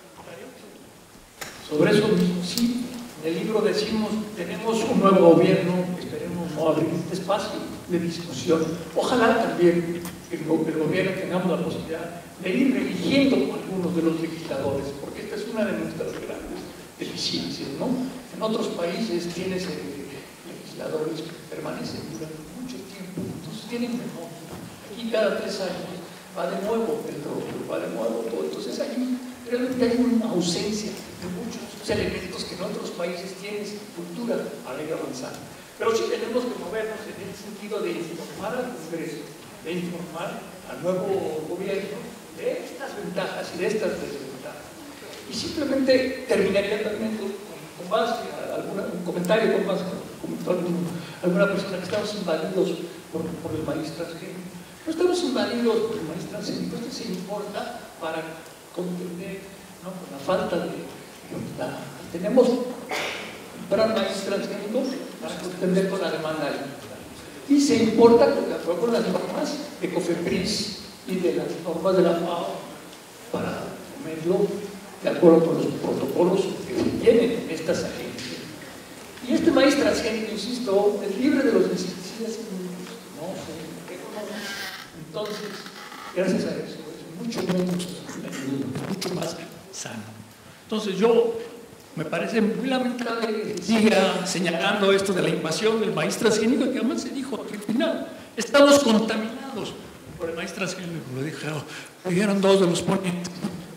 Sobre eso mismo, sí. En el libro decimos, tenemos un nuevo gobierno, esperemos no abrir este espacio de discusión. Ojalá también el gobierno tengamos la posibilidad de ir religiendo algunos de los legisladores, porque esta es una de nuestras grandes deficiencias, ¿no? En otros países tienes legisladores que permanecen durante mucho tiempo, entonces tienen memoria. Aquí cada 3 años va de nuevo el rostro, va de nuevo todo. Entonces realmente hay una ausencia de muchos elementos que en otros países tienen cultura para ir avanzando. Pero sí tenemos que movernos en el sentido de informar al Congreso, de informar al nuevo gobierno de estas ventajas y de estas desventajas. Y simplemente terminaría también con base a un comentario, con base a alguna persona que estamos invadidos por el maíz transgénico. No estamos invadidos por el maíz transgénico, esto se importa para comprender, ¿no?, con la falta de... tenemos un gran maíz transgénico para contender con la demanda alimentaria. Y se importa de acuerdo con las normas de COFEPRIS y de las normas de la FAO para comerlo de acuerdo con los protocolos que tienen estas agencias. Y este maíz transgénico, insisto, es libre de los insecticidas químicos, no se reconoce. Entonces, gracias a eso, es mucho menos dañino, mucho más sano. Entonces me parece muy lamentable que siga señalando esto de la invasión del maíz transgénico, que además se dijo al final, estamos contaminados por el maíz transgénico, lo dijeron 2 de los ponentes.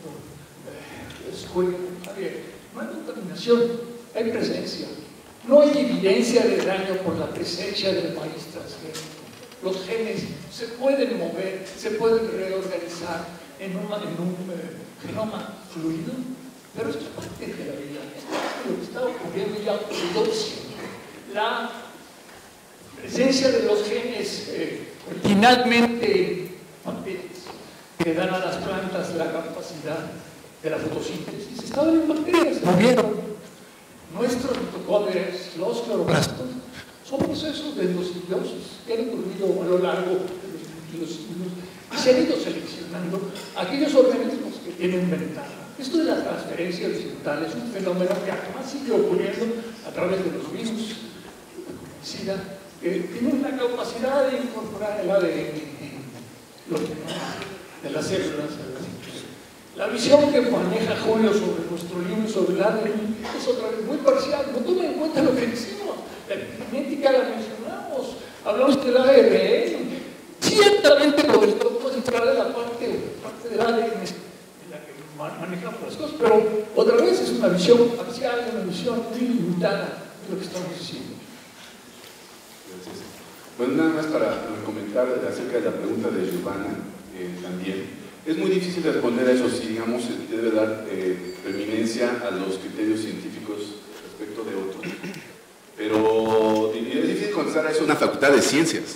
No hay contaminación, hay presencia. No hay evidencia de daño por la presencia del maíz transgénico. Los genes se pueden mover, se pueden reorganizar en un genoma fluido. Pero esto es parte de la vida, esto es lo que está ocurriendo ya por siempre. La presencia de los genes originalmente que dan a las plantas la capacidad de la fotosíntesis estaban en bacterias, se movieron. Nuestros mitocondrias, los cloroplastos, son procesos de endosimbiosis que han ocurrido a lo largo de los siglos y se han ido seleccionando aquellos organismos que tienen ventaja. Esto de la transferencia horizontal es un fenómeno que además sigue ocurriendo a través de los virus, SIDA, que tienen la capacidad de incorporar el ADN en los genomas de las células. La visión que maneja Julio sobre nuestro libro sobre el ADN es otra vez muy parcial, no toma en cuenta lo que decimos. La epigenética la mencionamos, hablamos del ARN, ciertamente lo del dogma central es la parte del ADN manejamos las cosas, pero otra vez es una visión parcial, una visión muy limitada de lo que estamos diciendo. Gracias. Bueno, nada más para comentar acerca de la pregunta de Giovanna también. Es muy difícil responder a eso si, digamos, se debe dar preeminencia a los criterios científicos respecto de otros. Pero es difícil contestar a eso una facultad de ciencias.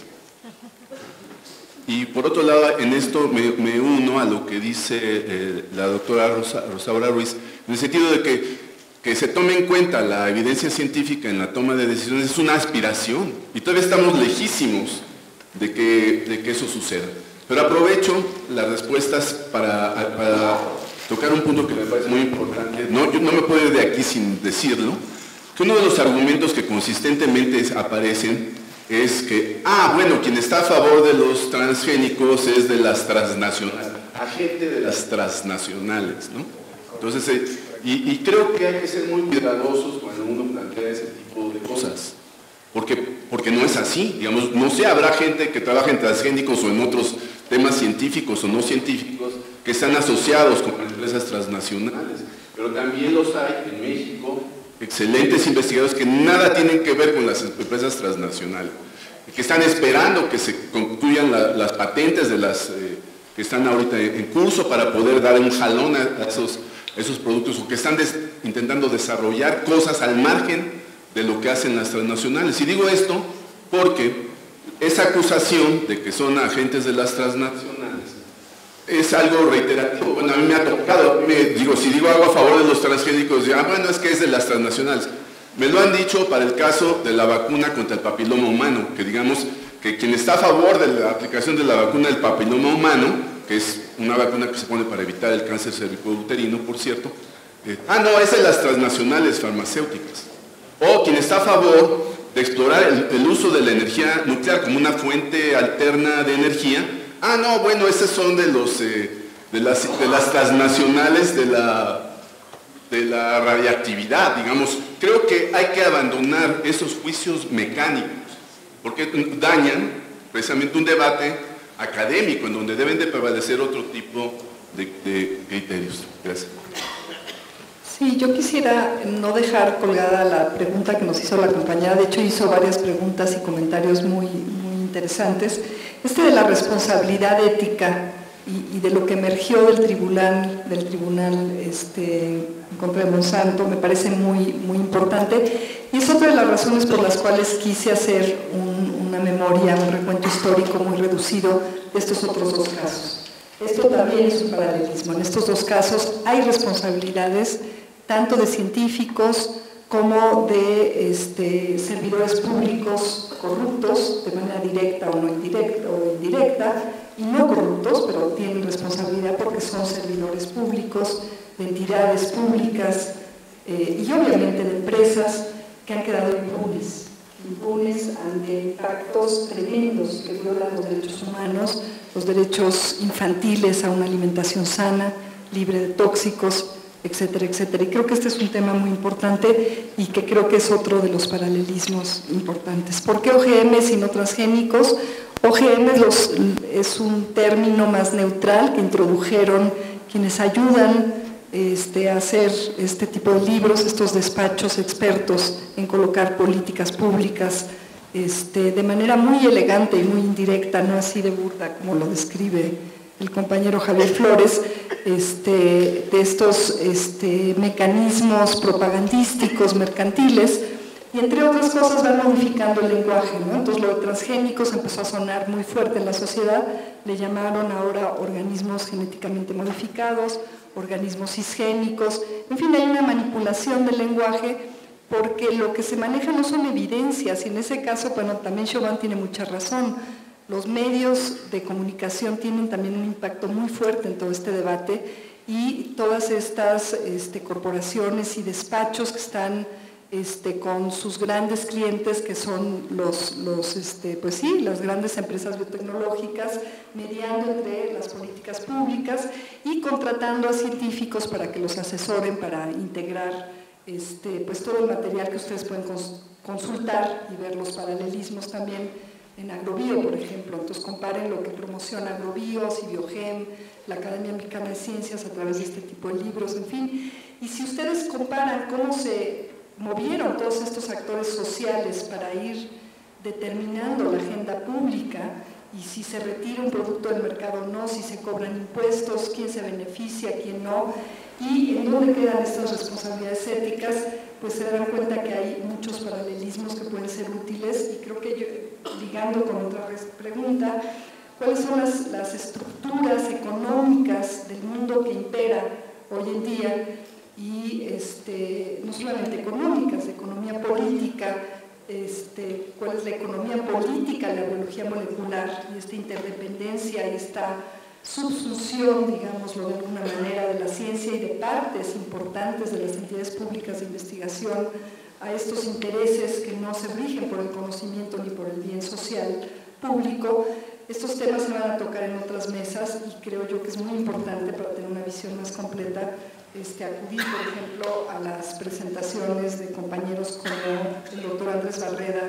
Y por otro lado, en esto me uno a lo que dice la doctora Rosaura Ruiz, en el sentido de que se tome en cuenta la evidencia científica en la toma de decisiones es una aspiración, y todavía estamos lejísimos de que eso suceda. Pero aprovecho las respuestas para tocar un punto que me parece muy importante. Yo no me puedo ir de aquí sin decirlo, que uno de los argumentos que consistentemente aparecen es que, bueno, quien está a favor de los transgénicos es de las transnacionales, agente de las transnacionales, ¿no? Entonces, y creo que hay que ser muy cuidadosos cuando uno plantea ese tipo de cosas, porque no es así, digamos, no sé, habrá gente que trabaja en transgénicos o en otros temas científicos o no científicos que están asociados con empresas transnacionales, pero también los hay en México, excelentes investigadores que nada tienen que ver con las empresas transnacionales, que están esperando que se concluyan las patentes de las que están ahorita en curso para poder dar un jalón a esos productos, o que están intentando desarrollar cosas al margen de lo que hacen las transnacionales. Y digo esto porque esa acusación de que son agentes de las transnacionales es algo reiterativo. Bueno, a mí me ha tocado, si digo algo a favor de los transgénicos, bueno, es que es de las transnacionales. Me lo han dicho para el caso de la vacuna contra el papiloma humano, que digamos que quien está a favor de la aplicación de la vacuna del papiloma humano, que es una vacuna que se pone para evitar el cáncer cervicouterino, por cierto, no, es de las transnacionales farmacéuticas. O quien está a favor de explorar el uso de la energía nuclear como una fuente alterna de energía, no, bueno, esos son de las transnacionales de la radiactividad, digamos. Creo que hay que abandonar esos juicios mecánicos, porque dañan precisamente un debate académico en donde deben de prevalecer otro tipo de criterios. Gracias. Sí, yo quisiera no dejar colgada la pregunta que nos hizo la compañera, de hecho hizo varias preguntas y comentarios muy interesantes. De la responsabilidad ética y de lo que emergió del tribunal en contra de Monsanto me parece muy importante, y es otra de las razones por las cuales quise hacer una memoria, un recuento histórico muy reducido de estos otros dos casos. Esto también es un paralelismo. En estos dos casos hay responsabilidades tanto de científicos como de servidores públicos corruptos, de manera directa o indirecta, y no corruptos, pero tienen responsabilidad porque son servidores públicos, de entidades públicas y obviamente de empresas que han quedado impunes ante impactos tremendos que violan los derechos humanos, los derechos infantiles a una alimentación sana, libre de tóxicos, etcétera, etcétera. Y creo que este es un tema muy importante y que creo que es otro de los paralelismos importantes. ¿Por qué OGM sino transgénicos? OGM es un término más neutral que introdujeron quienes ayudan a hacer este tipo de libros, estos despachos expertos en colocar políticas públicas de manera muy elegante y muy indirecta, no así de burda como lo describe el compañero Javier Flores, de estos mecanismos propagandísticos, mercantiles, y entre otras cosas van modificando el lenguaje, ¿no? Entonces lo de transgénicos empezó a sonar muy fuerte en la sociedad, le llamaron ahora organismos genéticamente modificados, organismos cisgénicos, en fin, hay una manipulación del lenguaje porque lo que se maneja no son evidencias, y en ese caso, bueno, también Chauvin tiene mucha razón. Los medios de comunicación tienen también un impacto muy fuerte en todo este debate, y todas estas corporaciones y despachos que están con sus grandes clientes, que son las grandes empresas biotecnológicas, mediando entre las políticas públicas y contratando a científicos para que los asesoren para integrar todo el material que ustedes pueden consultar y ver los paralelismos también en Agrobio, por ejemplo. Entonces comparen lo que promociona Agrobio, Biogem, la Academia Mexicana de Ciencias a través de este tipo de libros, en fin. Y si ustedes comparan cómo se movieron todos estos actores sociales para ir determinando la agenda pública, y si se retira un producto del mercado o no, si se cobran impuestos, quién se beneficia, quién no, y en dónde quedan estas responsabilidades éticas, pues se darán cuenta que hay muchos paralelismos que pueden ser útiles. Y creo que ligando con otra pregunta, ¿cuáles son las estructuras económicas del mundo que impera hoy en día? Y no solamente económicas, de economía política, cuál es la economía política de la biología molecular, y esta interdependencia y esta subsunción, digámoslo de alguna manera, de la ciencia y de partes importantes de las entidades públicas de investigación a estos intereses que no se rigen por el conocimiento ni por el bien social público. Estos temas se van a tocar en otras mesas, y creo yo que es muy importante para tener una visión más completa acudir, por ejemplo, a las presentaciones de compañeros como el doctor Andrés Barreda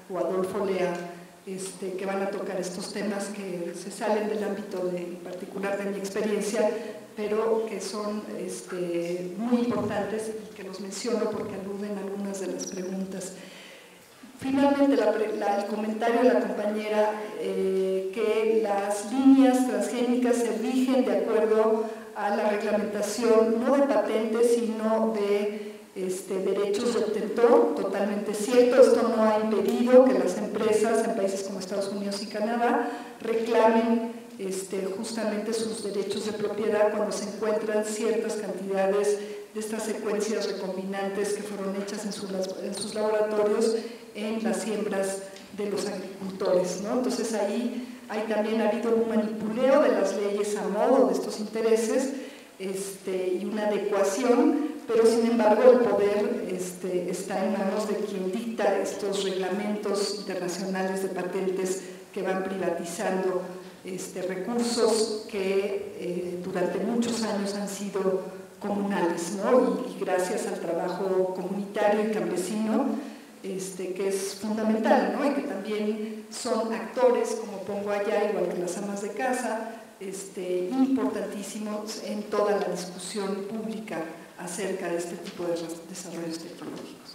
o Adolfo Lea, que van a tocar estos temas que se salen del ámbito en particular de mi experiencia, pero que son muy importantes y que los menciono porque aluden a algunas de las preguntas. Finalmente, el comentario de la compañera que las líneas transgénicas se rigen de acuerdo a la reglamentación no de patentes, sino de derechos de obtentor, totalmente cierto. Esto no ha impedido que las empresas en países como Estados Unidos y Canadá reclamen justamente sus derechos de propiedad cuando se encuentran ciertas cantidades de estas secuencias recombinantes que fueron hechas en sus laboratorios en las siembras de los agricultores, ¿no? Entonces ahí también ha habido un manipuleo de las leyes a modo de estos intereses y una adecuación, pero sin embargo el poder está en manos de quien dicta estos reglamentos internacionales de patentes que van privatizando recursos que durante muchos años han sido comunales, ¿no? Y gracias al trabajo comunitario y campesino, que es fundamental, ¿no? Y que también son actores, como pongo allá, igual que las amas de casa, importantísimos en toda la discusión pública acerca de este tipo de desarrollos tecnológicos.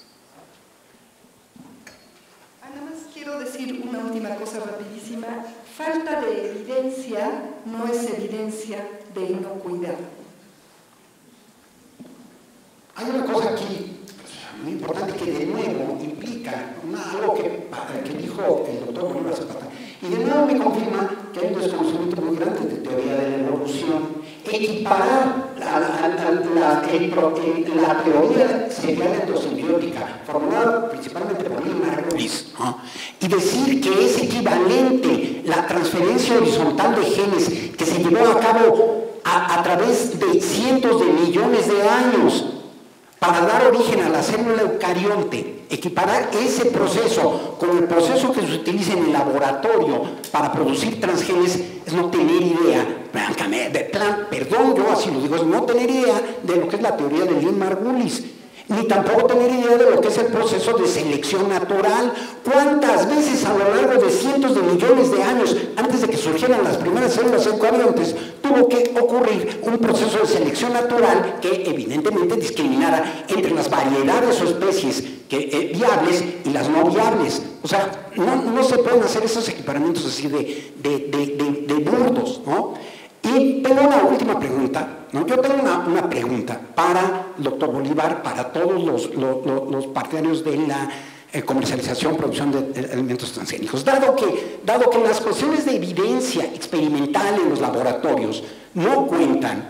Nada más quiero decir una última cosa rapidísima. Falta de evidencia no es evidencia de inocuidad. Hay una cosa aquí muy importante que de nuevo implica algo que dijo el doctor Bolívar Zapata, y de nuevo me confirma que hay un desconocimiento muy grande de teoría de la evolución. Equiparar la teoría serial endosimbiótica, formulada principalmente por Lee Margulis, ¿no? Y decir que es equivalente la transferencia horizontal de genes que se llevó a cabo a través de cientos de millones de años para dar origen a la célula eucarionte, equiparar ese proceso con el proceso que se utiliza en el laboratorio para producir transgenes es no tener idea, perdón, yo así lo digo, es no tener idea de lo que es la teoría de Lee Margulis, ni tampoco tener idea de lo que es el proceso de selección natural. ¿Cuántas veces a lo largo de cientos de millones de años, antes de que surgieran las primeras células eucariontes, tuvo que ocurrir un proceso de selección natural que evidentemente discriminara entre las variedades o especies viables y las no viables? O sea, no se pueden hacer esos equiparamientos así de burdos, ¿no? Y tengo una última pregunta, ¿no? Yo tengo una pregunta para el doctor Bolívar, para todos los partidarios de la comercialización, producción de alimentos transgénicos. Dado que las cuestiones de evidencia experimental en los laboratorios no cuentan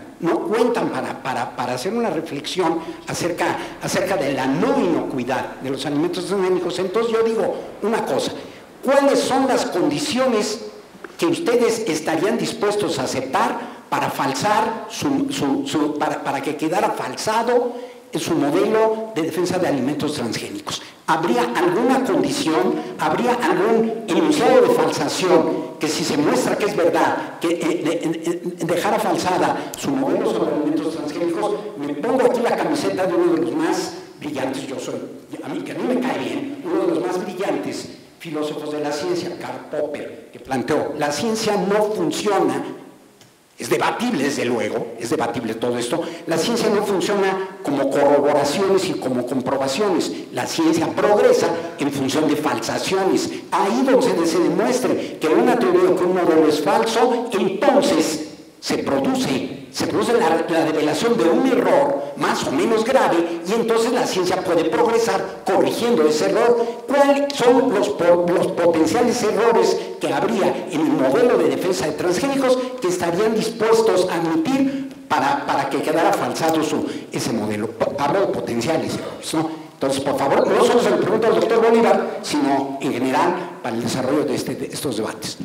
para hacer una reflexión acerca de la no inocuidad de los alimentos transgénicos, entonces yo digo una cosa: ¿cuáles son las condiciones que ustedes estarían dispuestos a aceptar para falsar para que quedara falsado su modelo de defensa de alimentos transgénicos? ¿Habría alguna condición, habría algún enunciado de falsación que, si se muestra que es verdad, que dejara falsada su modelo sobre alimentos transgénicos? Me pongo aquí la camiseta de uno de los más brillantes, que a mí me cae bien, uno de los más brillantes filósofos de la ciencia, Karl Popper, que planteó: la ciencia no funciona, es debatible desde luego, es debatible todo esto, la ciencia no funciona como corroboraciones y como comprobaciones, la ciencia progresa en función de falsaciones. Ahí donde se demuestre que una teoría o que un modelo es falso, entonces se produce la revelación de un error más o menos grave, y entonces la ciencia puede progresar corrigiendo ese error. ¿Cuáles son los potenciales errores que habría en el modelo de defensa de transgénicos que estarían dispuestos a admitir para que quedara falsado ese modelo? Hablo de potenciales errores, ¿no? Entonces, por favor, no solo se le pregunta al doctor Bolívar, sino en general para el desarrollo de estos debates.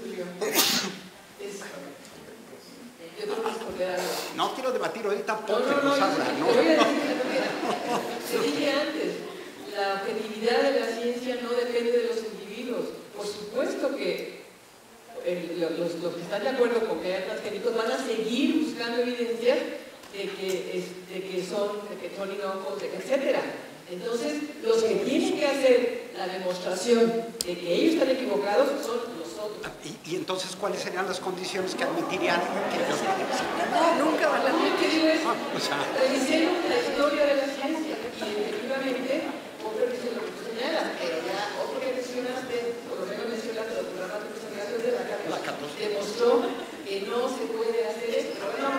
No quiero debatir ahorita porque nos habla, ¿no? Se dije antes, la objetividad de la ciencia no depende de los individuos. Por supuesto que los que están de acuerdo con que haya transgénicos van a seguir buscando evidencias de que son inocuos, etc. Entonces, los que tienen que hacer la demostración de que ellos están equivocados son nosotros. ¿Y entonces cuáles serían las condiciones que admitirían que ellos no, nunca van a admitir eso. Revisemos la historia de la ciencia y efectivamente, otra vez lo que tú señalas, pero ya otro que mencionaste, por lo menos mencionaste el programa de investigación de la 14, demostró que no se puede hacer esto. Nada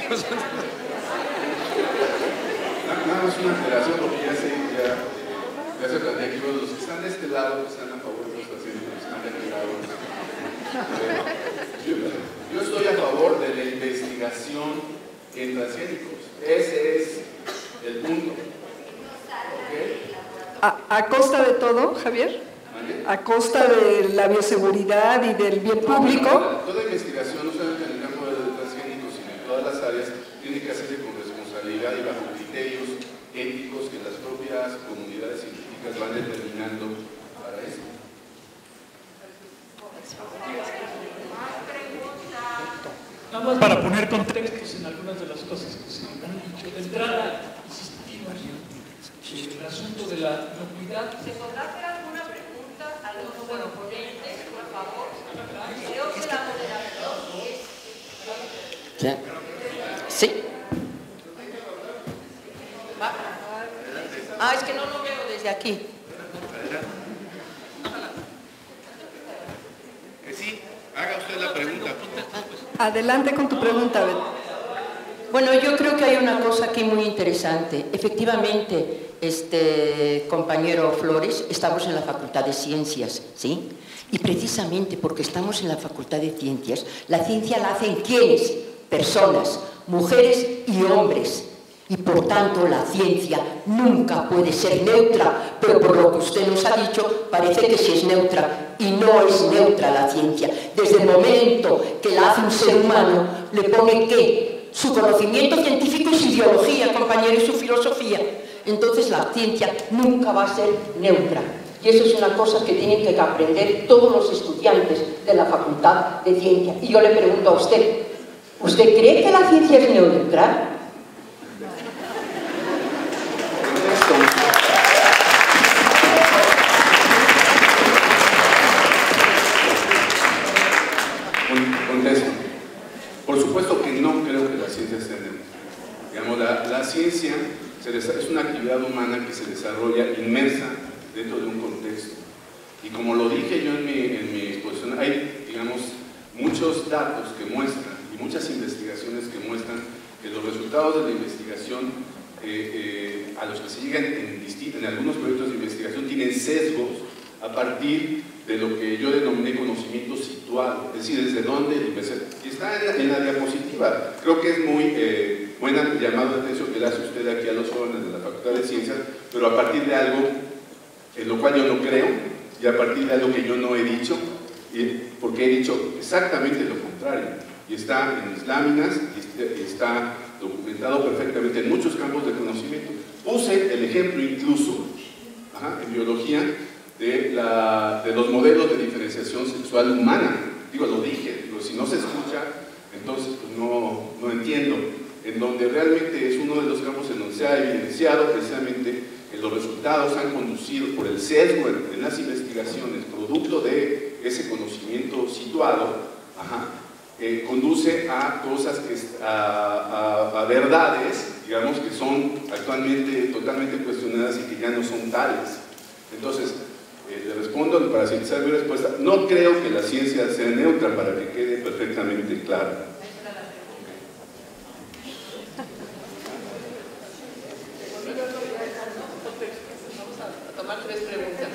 más una aclaración, porque ya se plantea que los que están de este lado están a favor de los pacientes, los que están de aquel lado. Yo estoy a favor de la investigación en transgénicos. Ese es el punto. ¿Okay? ¿A costa de todo, Javier? ¿Vale? ¿A costa de la bioseguridad y del bien público? Toda investigación, no solamente en el campo de los transgénicos, sino en todas las áreas, tiene que hacerse con responsabilidad y bajo criterios éticos que las propias comunidades científicas van determinando para eso. Nada más para poner contextos en algunas de las cosas que se han dicho. De entrada, insistimos en el asunto de la inocuidad. ¿Se podrá hacer alguna pregunta a los ponentes, por favor? Creo que la moderación es... Sí. Es que no lo veo desde aquí. Sí, haga usted la pregunta. Adelante con tu pregunta, Bet. Bueno, yo creo que hay una cosa aquí muy interesante. Efectivamente, compañero Flores, estamos en la Facultad de Ciencias, ¿sí? Y precisamente porque estamos en la Facultad de Ciencias, la ciencia la hacen ¿quiénes? Personas, mujeres y hombres. Y por tanto la ciencia nunca puede ser neutra, pero por lo que usted nos ha dicho parece que sí es neutra, y no es neutra la ciencia. Desde el momento que la hace un ser humano, le pone ¿qué? Su conocimiento científico y su ideología, compañero, y su filosofía. Entonces la ciencia nunca va a ser neutra. Y eso es una cosa que tienen que aprender todos los estudiantes de la Facultad de Ciencia. Y yo le pregunto a usted, ¿usted cree que la ciencia es neutra? Contesto. Por supuesto que no creo que la ciencia sea neutra. Digamos, la ciencia es una actividad humana que se desarrolla inmersa dentro de un contexto. Y como lo dije yo en mi exposición, hay, digamos, muchos datos que muestran y muchas investigaciones que muestran que los resultados de la investigación a los que se llegan en algunos proyectos de investigación tienen sesgos a partir de lo que yo denominé conocimiento situado, es decir, desde dónde la investigación. Y está en la diapositiva. Creo que es muy buena llamada de atención que le hace usted aquí a los jóvenes de la Facultad de Ciencias, pero a partir de algo en lo cual yo no creo y a partir de algo que yo no he dicho, porque he dicho exactamente lo contrario. Y está en mis láminas y está documentado perfectamente en muchos campos de conocimiento. Puse el ejemplo incluso en biología de los modelos de diferenciación sexual humana. Digo, lo dije, digo, si no se escucha, entonces pues no entiendo. En donde realmente es uno de los campos en donde se ha evidenciado precisamente que los resultados han conducido por el sesgo en las investigaciones, producto de ese conocimiento situado, conduce a cosas, a verdades, digamos, que son actualmente totalmente cuestionadas y que ya no son tales. Entonces, le respondo para sintetizar mi respuesta, no creo que la ciencia sea neutra, para que quede perfectamente claro. Vamos a tomar 3 preguntas.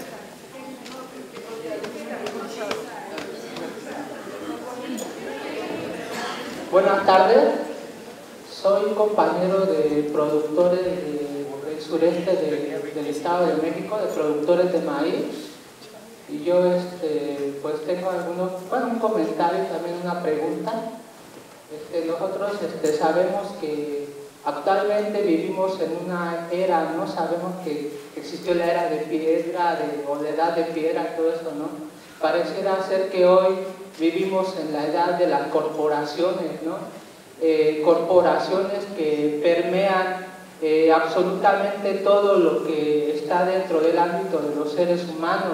Buenas tardes, soy compañero de productores del sureste del Estado de México, de productores de maíz, y yo pues tengo un comentario y también una pregunta. Nosotros sabemos que actualmente vivimos en una era, ¿no? Sabemos que existió la era de piedra, o la edad de piedra, todo eso, ¿no? Pareciera ser que hoy vivimos en la edad de las corporaciones, ¿no? Corporaciones que permean absolutamente todo lo que está dentro del ámbito de los seres humanos,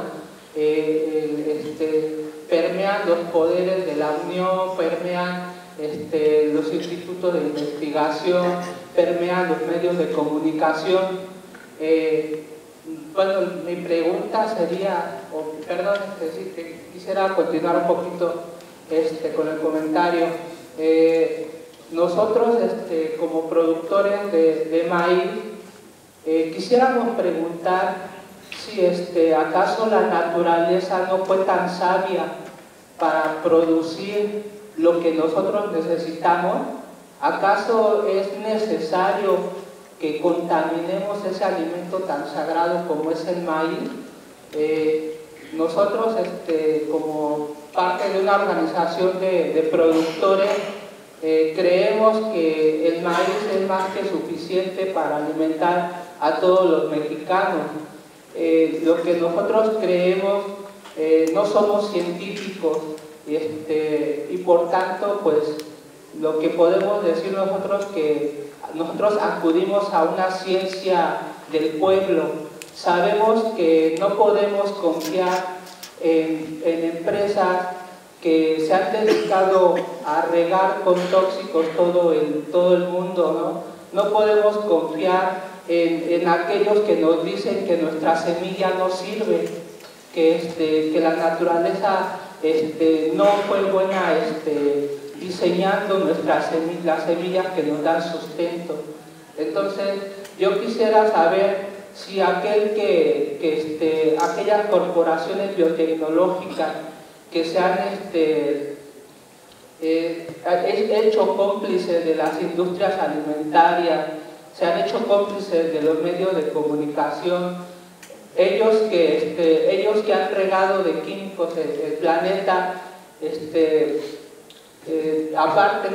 permean los poderes de la Unión, permean los institutos de investigación, permean los medios de comunicación. Bueno, mi pregunta sería, perdón, quisiera continuar un poquito con el comentario. Nosotros, como productores de maíz, quisiéramos preguntar si acaso la naturaleza no fue tan sabia para producir lo que nosotros necesitamos. ¿Acaso es necesario que contaminemos ese alimento tan sagrado como es el maíz? Nosotros, como parte de una organización de productores, creemos que el maíz es más que suficiente para alimentar a todos los mexicanos. Lo que nosotros creemos, no somos científicos, y por tanto, pues, lo que podemos decir nosotros que nosotros acudimos a una ciencia del pueblo. Sabemos que no podemos confiar en empresas que se han dedicado a regar con tóxicos todo el mundo, ¿no? No podemos confiar en aquellos que nos dicen que nuestra semilla no sirve, que la naturaleza no fue buena diseñando las semillas que nos dan sustento. Entonces, yo quisiera saber si aquellas corporaciones biotecnológicas que se han hecho cómplices de las industrias alimentarias, se han hecho cómplices de los medios de comunicación, ellos que han regado de químicos el planeta, aparte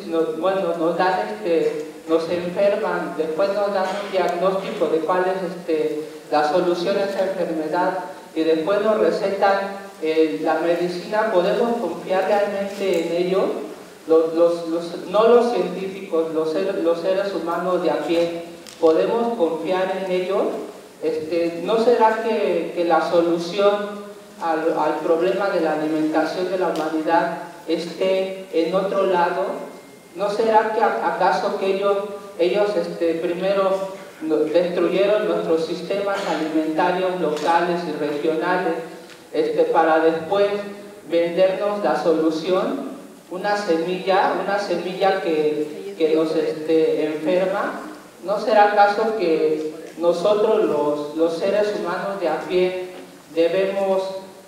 nos enferman, después nos dan un diagnóstico de cuál es la solución a esa enfermedad y después nos recetan la medicina. ¿Podemos confiar realmente en ellos? No los científicos, los seres humanos de a pie, ¿podemos confiar en ellos? ¿No será que la solución al problema de la alimentación de la humanidad esté en otro lado? ¿No será que acaso que ellos primero destruyeron nuestros sistemas alimentarios locales y regionales para después vendernos la solución? Una semilla que nos enferma. ¿No será acaso que nosotros los seres humanos de a pie debemos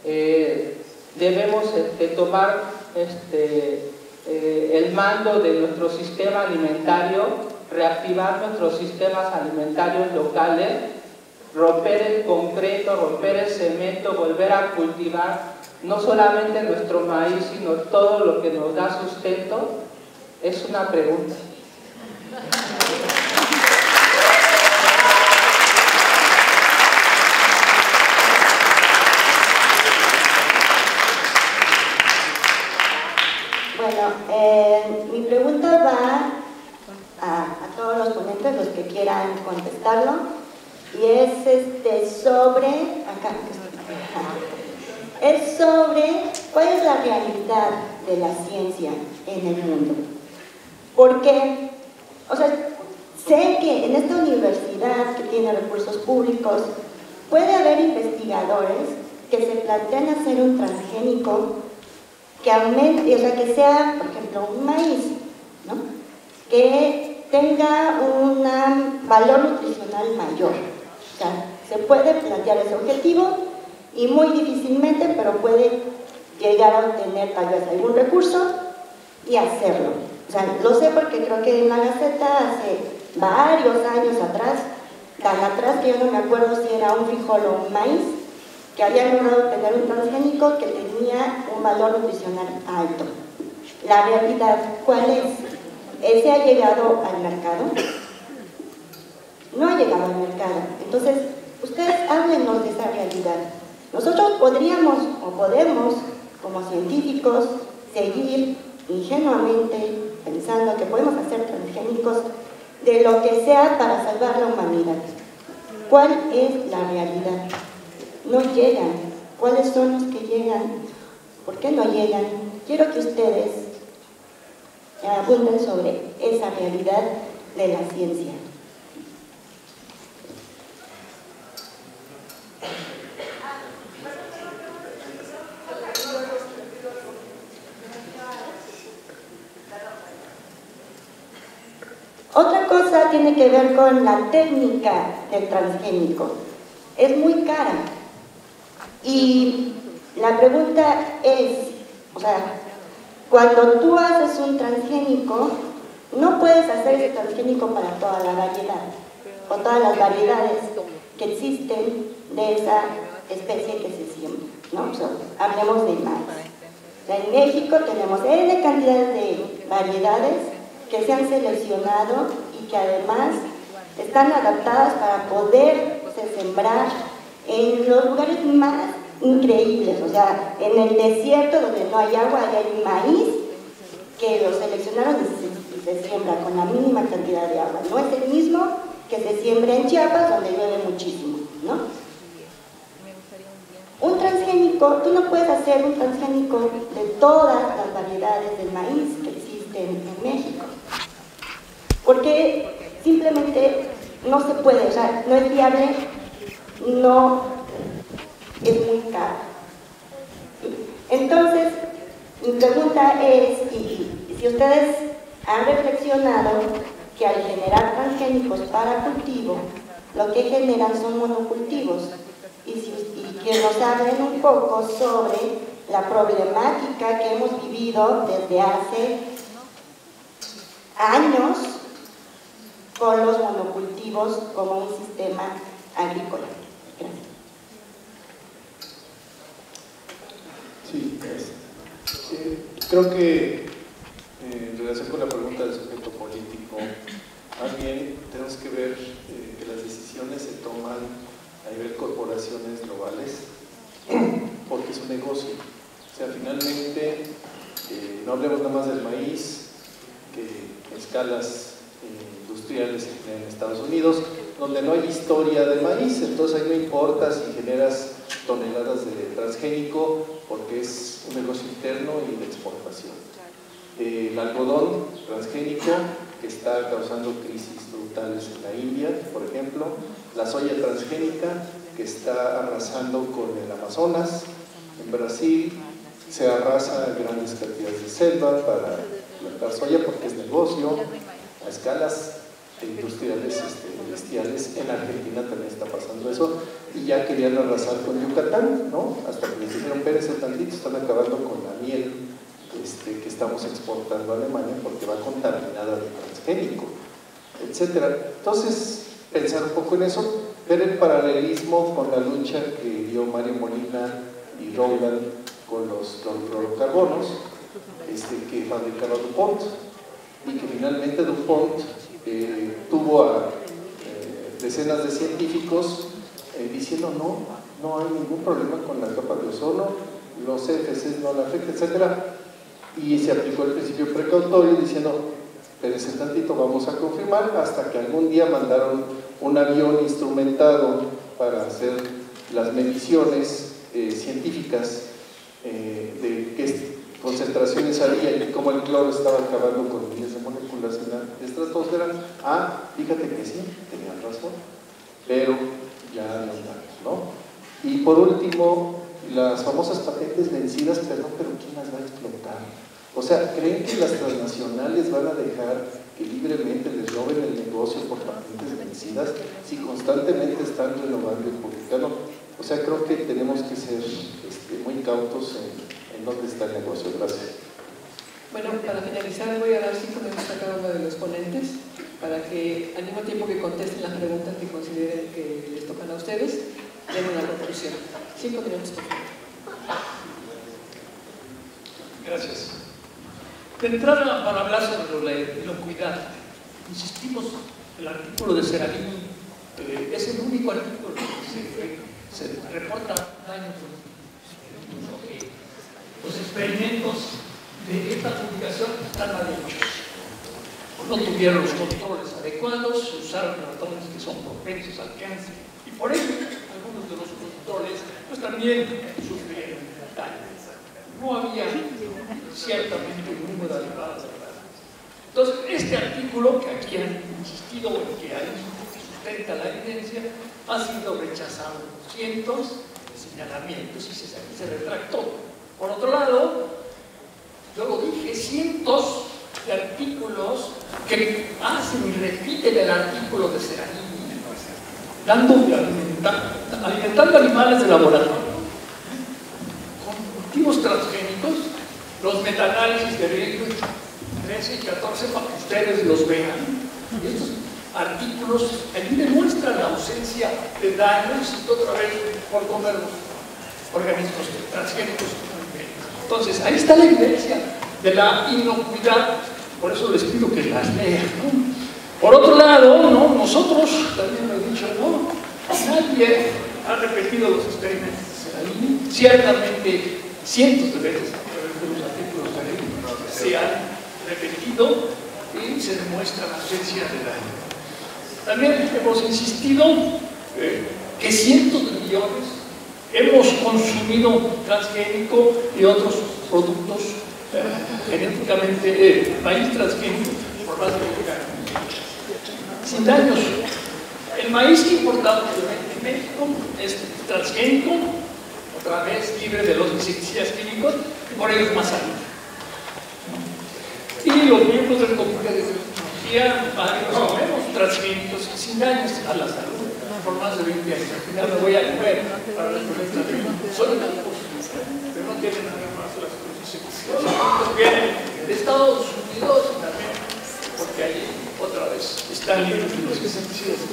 tomar el mando de nuestro sistema alimentario, reactivar nuestros sistemas alimentarios locales, romper el concreto, romper el cemento, volver a cultivar no solamente nuestro maíz, sino todo lo que nos da sustento? Es una pregunta. Bueno, mi pregunta va a todos los ponentes, los que quieran contestarlo, y es sobre cuál es la realidad de la ciencia en el mundo. Porque, sé que en esta universidad que tiene recursos públicos puede haber investigadores que se plantean hacer un transgénico que aumente, que sea, por ejemplo, un maíz, ¿no? Que tenga un valor nutricional mayor. Se puede plantear ese objetivo y muy difícilmente, pero puede llegar a obtener tal vez algún recurso y hacerlo. Lo sé porque creo que en la Gaceta hace varios años atrás, tan atrás que yo no me acuerdo si era un frijol o un maíz, que había logrado tener un transgénico que tenía un valor nutricional alto. La realidad, ¿cuál es? ¿Ese ha llegado al mercado? No ha llegado al mercado. Entonces, ustedes háblenos de esa realidad. Nosotros podríamos o podemos, como científicos, seguir ingenuamente pensando que podemos hacer transgénicos de lo que sea para salvar la humanidad. ¿Cuál es la realidad? No llegan. ¿Cuáles son los que llegan? ¿Por qué no llegan? Quiero que ustedes abunden sobre esa realidad de la ciencia. Otra cosa tiene que ver con la técnica del transgénico. Es muy cara. Y la pregunta es, o sea, cuando tú haces un transgénico, no puedes hacer ese transgénico para toda la variedad, o todas las variedades que existen de esa especie que se siembra, ¿no? O sea, hablemos de maíz. O sea, en México tenemos N cantidad de variedades que se han seleccionado y que además están adaptadas para poderse sembrar en los lugares más increíbles. O sea, en el desierto donde no hay agua, hay maíz que lo seleccionaron y se siembra con la mínima cantidad de agua. No es el mismo que se siembra en Chiapas, donde llueve muchísimo, ¿no? Un transgénico, tú no puedes hacer un transgénico de todas las variedades del maíz que existen en México, porque simplemente no se puede, o sea, no es viable, no, es muy caro. Entonces, mi pregunta es, y si ustedes han reflexionado que al generar transgénicos para cultivo, lo que generan son monocultivos, y que nos hablen un poco sobre la problemática que hemos vivido desde hace años con los monocultivos como un sistema agrícola. Gracias. Sí, creo que en relación con la pregunta del sujeto político, más bien tenemos que ver que las decisiones se toman a nivel corporaciones globales porque es un negocio. O sea, finalmente no hablemos nada más del maíz, que escalas industriales en Estados Unidos, donde no hay historia de maíz, entonces ahí no importa si generas toneladas de transgénico porque es un negocio interno y de exportación. El algodón transgénico que está causando crisis brutales en la India, por ejemplo, la soya transgénica que está arrasando con el Amazonas, en Brasil se arrasa grandes cantidades de selva para plantar soya porque es negocio, a escalas industriales bestiales. En Argentina también está pasando eso y ya querían arrasar con Yucatán, ¿no? Hasta que les dijeron, espérense tantito, están acabando con la miel que estamos exportando a Alemania porque va contaminada de transgénico, etc. Entonces, pensar un poco en eso, ver el paralelismo con la lucha que dio Mario Molina y Rowland con los clorofluorocarbonos que fabricaba DuPont, y que finalmente DuPont tuvo a decenas de científicos diciendo no hay ningún problema con la capa de ozono, los CFCs no la afectan, etc. Y se aplicó el principio precautorio diciendo, espérense tantito, vamos a confirmar, hasta que algún día mandaron un avión instrumentado para hacer las mediciones científicas de qué concentraciones había y cómo el cloro estaba acabando con miles de moléculas en la estratosfera. Fíjate que sí, tenían razón, pero ya no estamos, ¿no? Y por último, las famosas patentes vencidas, pero ¿quién las va a explotar? O sea, ¿creen que las transnacionales van a dejar que libremente les roben el negocio por patentes vencidas si constantemente están renovando y publicando? O sea, creo que tenemos que ser muy cautos en dónde está el negocio. Gracias. Bueno, para finalizar voy a dar 5 minutos a cada uno de los ponentes para que al mismo tiempo que contesten las preguntas que consideren que les tocan a ustedes, den una conclusión. 5 minutos, por favor. Gracias. De entrada, para hablar sobre la inocuidad, insistimos, el artículo de Seralini es el único artículo que se reporta daños. Los experimentos de esta publicación están mal hechos. no tuvieron los controles adecuados, se usaron ratones que son propensos al cáncer y por ello algunos de los productores pues también sufrieron daños. No había ciertamente un número adecuado de datos. Entonces, este artículo que aquí han insistido o que sustenta la evidencia ha sido rechazado por cientos de señalamientos y se retractó. Por otro lado, yo lo dije, cientos de artículos que hacen y repiten el artículo de Seralini, alimentando animales de laboratorio con cultivos transgénicos, los metaanálisis de riesgo 13 y 14 para que ustedes los vean. Y estos artículos allí demuestran la ausencia de daños y otra vez por comer los organismos transgénicos. Entonces, ahí está la evidencia de la inocuidad, por eso les pido que las lean, ¿no? Por otro lado, ¿no? Nosotros, también lo he dicho, ¿no? Nadie ha repetido los experimentos de Seralini, ciertamente cientos de veces los artículos de Seralini se han repetido y se demuestra la ausencia de daño. También hemos insistido que cientos de millones hemos consumido transgénico y otros productos genéticamente, maíz transgénico por más de 20 años. Sin daños. El maíz que importamos de México es transgénico, otra vez libre de los insecticidas químicos y por ello es más sano. Y los miembros del comité de tecnología, varios o menos transgénicos sin daños a la salud por más de 20 años. Al final me voy a comer para las preguntas de son pero no tienen nada más las cosas. Vienen de Estados Unidos y también porque allí otra vez están libres de los insecticidas.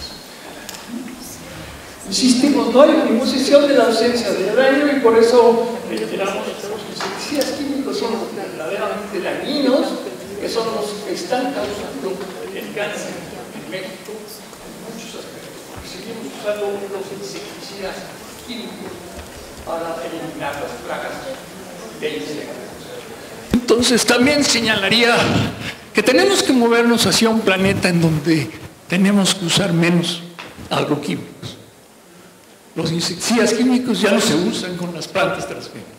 Insistimos, no hay ninguna posición de la ausencia de daño y por eso reiteramos que los insecticidas químicos son los verdaderamente dañinos, que son los que están causando el cáncer en México en muchos aspectos, porque seguimos usando los insecticidas químicos para eliminar las plagas de insectos. Entonces también señalaría que tenemos que movernos hacia un planeta en donde tenemos que usar menos agroquímicos. Los insecticidas químicos ya no se usan con las plantas transgénicas.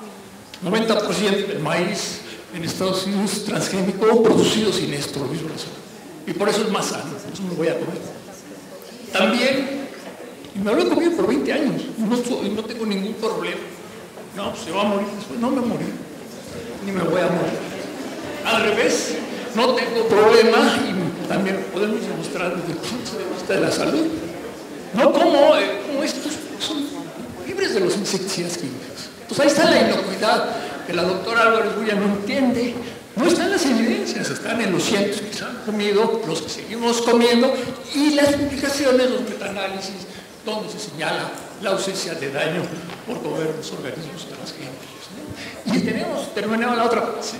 90% del maíz en Estados Unidos es transgénico o producido sin estrobismo. Y por eso es más sano, por eso me lo voy a comer. También, y me lo he comido por 20 años, y no tengo ningún problema. No, se va a morir después, no me morí, ni me voy a morir. Al revés, no tengo problema y también lo podemos demostrar desde el punto de vista de la salud. No como estos son libres de los insecticidas químicos. Entonces ahí está la inocuidad que la doctora Álvarez Bulla no entiende. No están las evidencias, están en los cientos que se han comido, los que seguimos comiendo y las publicaciones, los metaanálisis, donde se señala la ausencia de daño por comer los organismos transgénicos. Y terminamos la otra fase,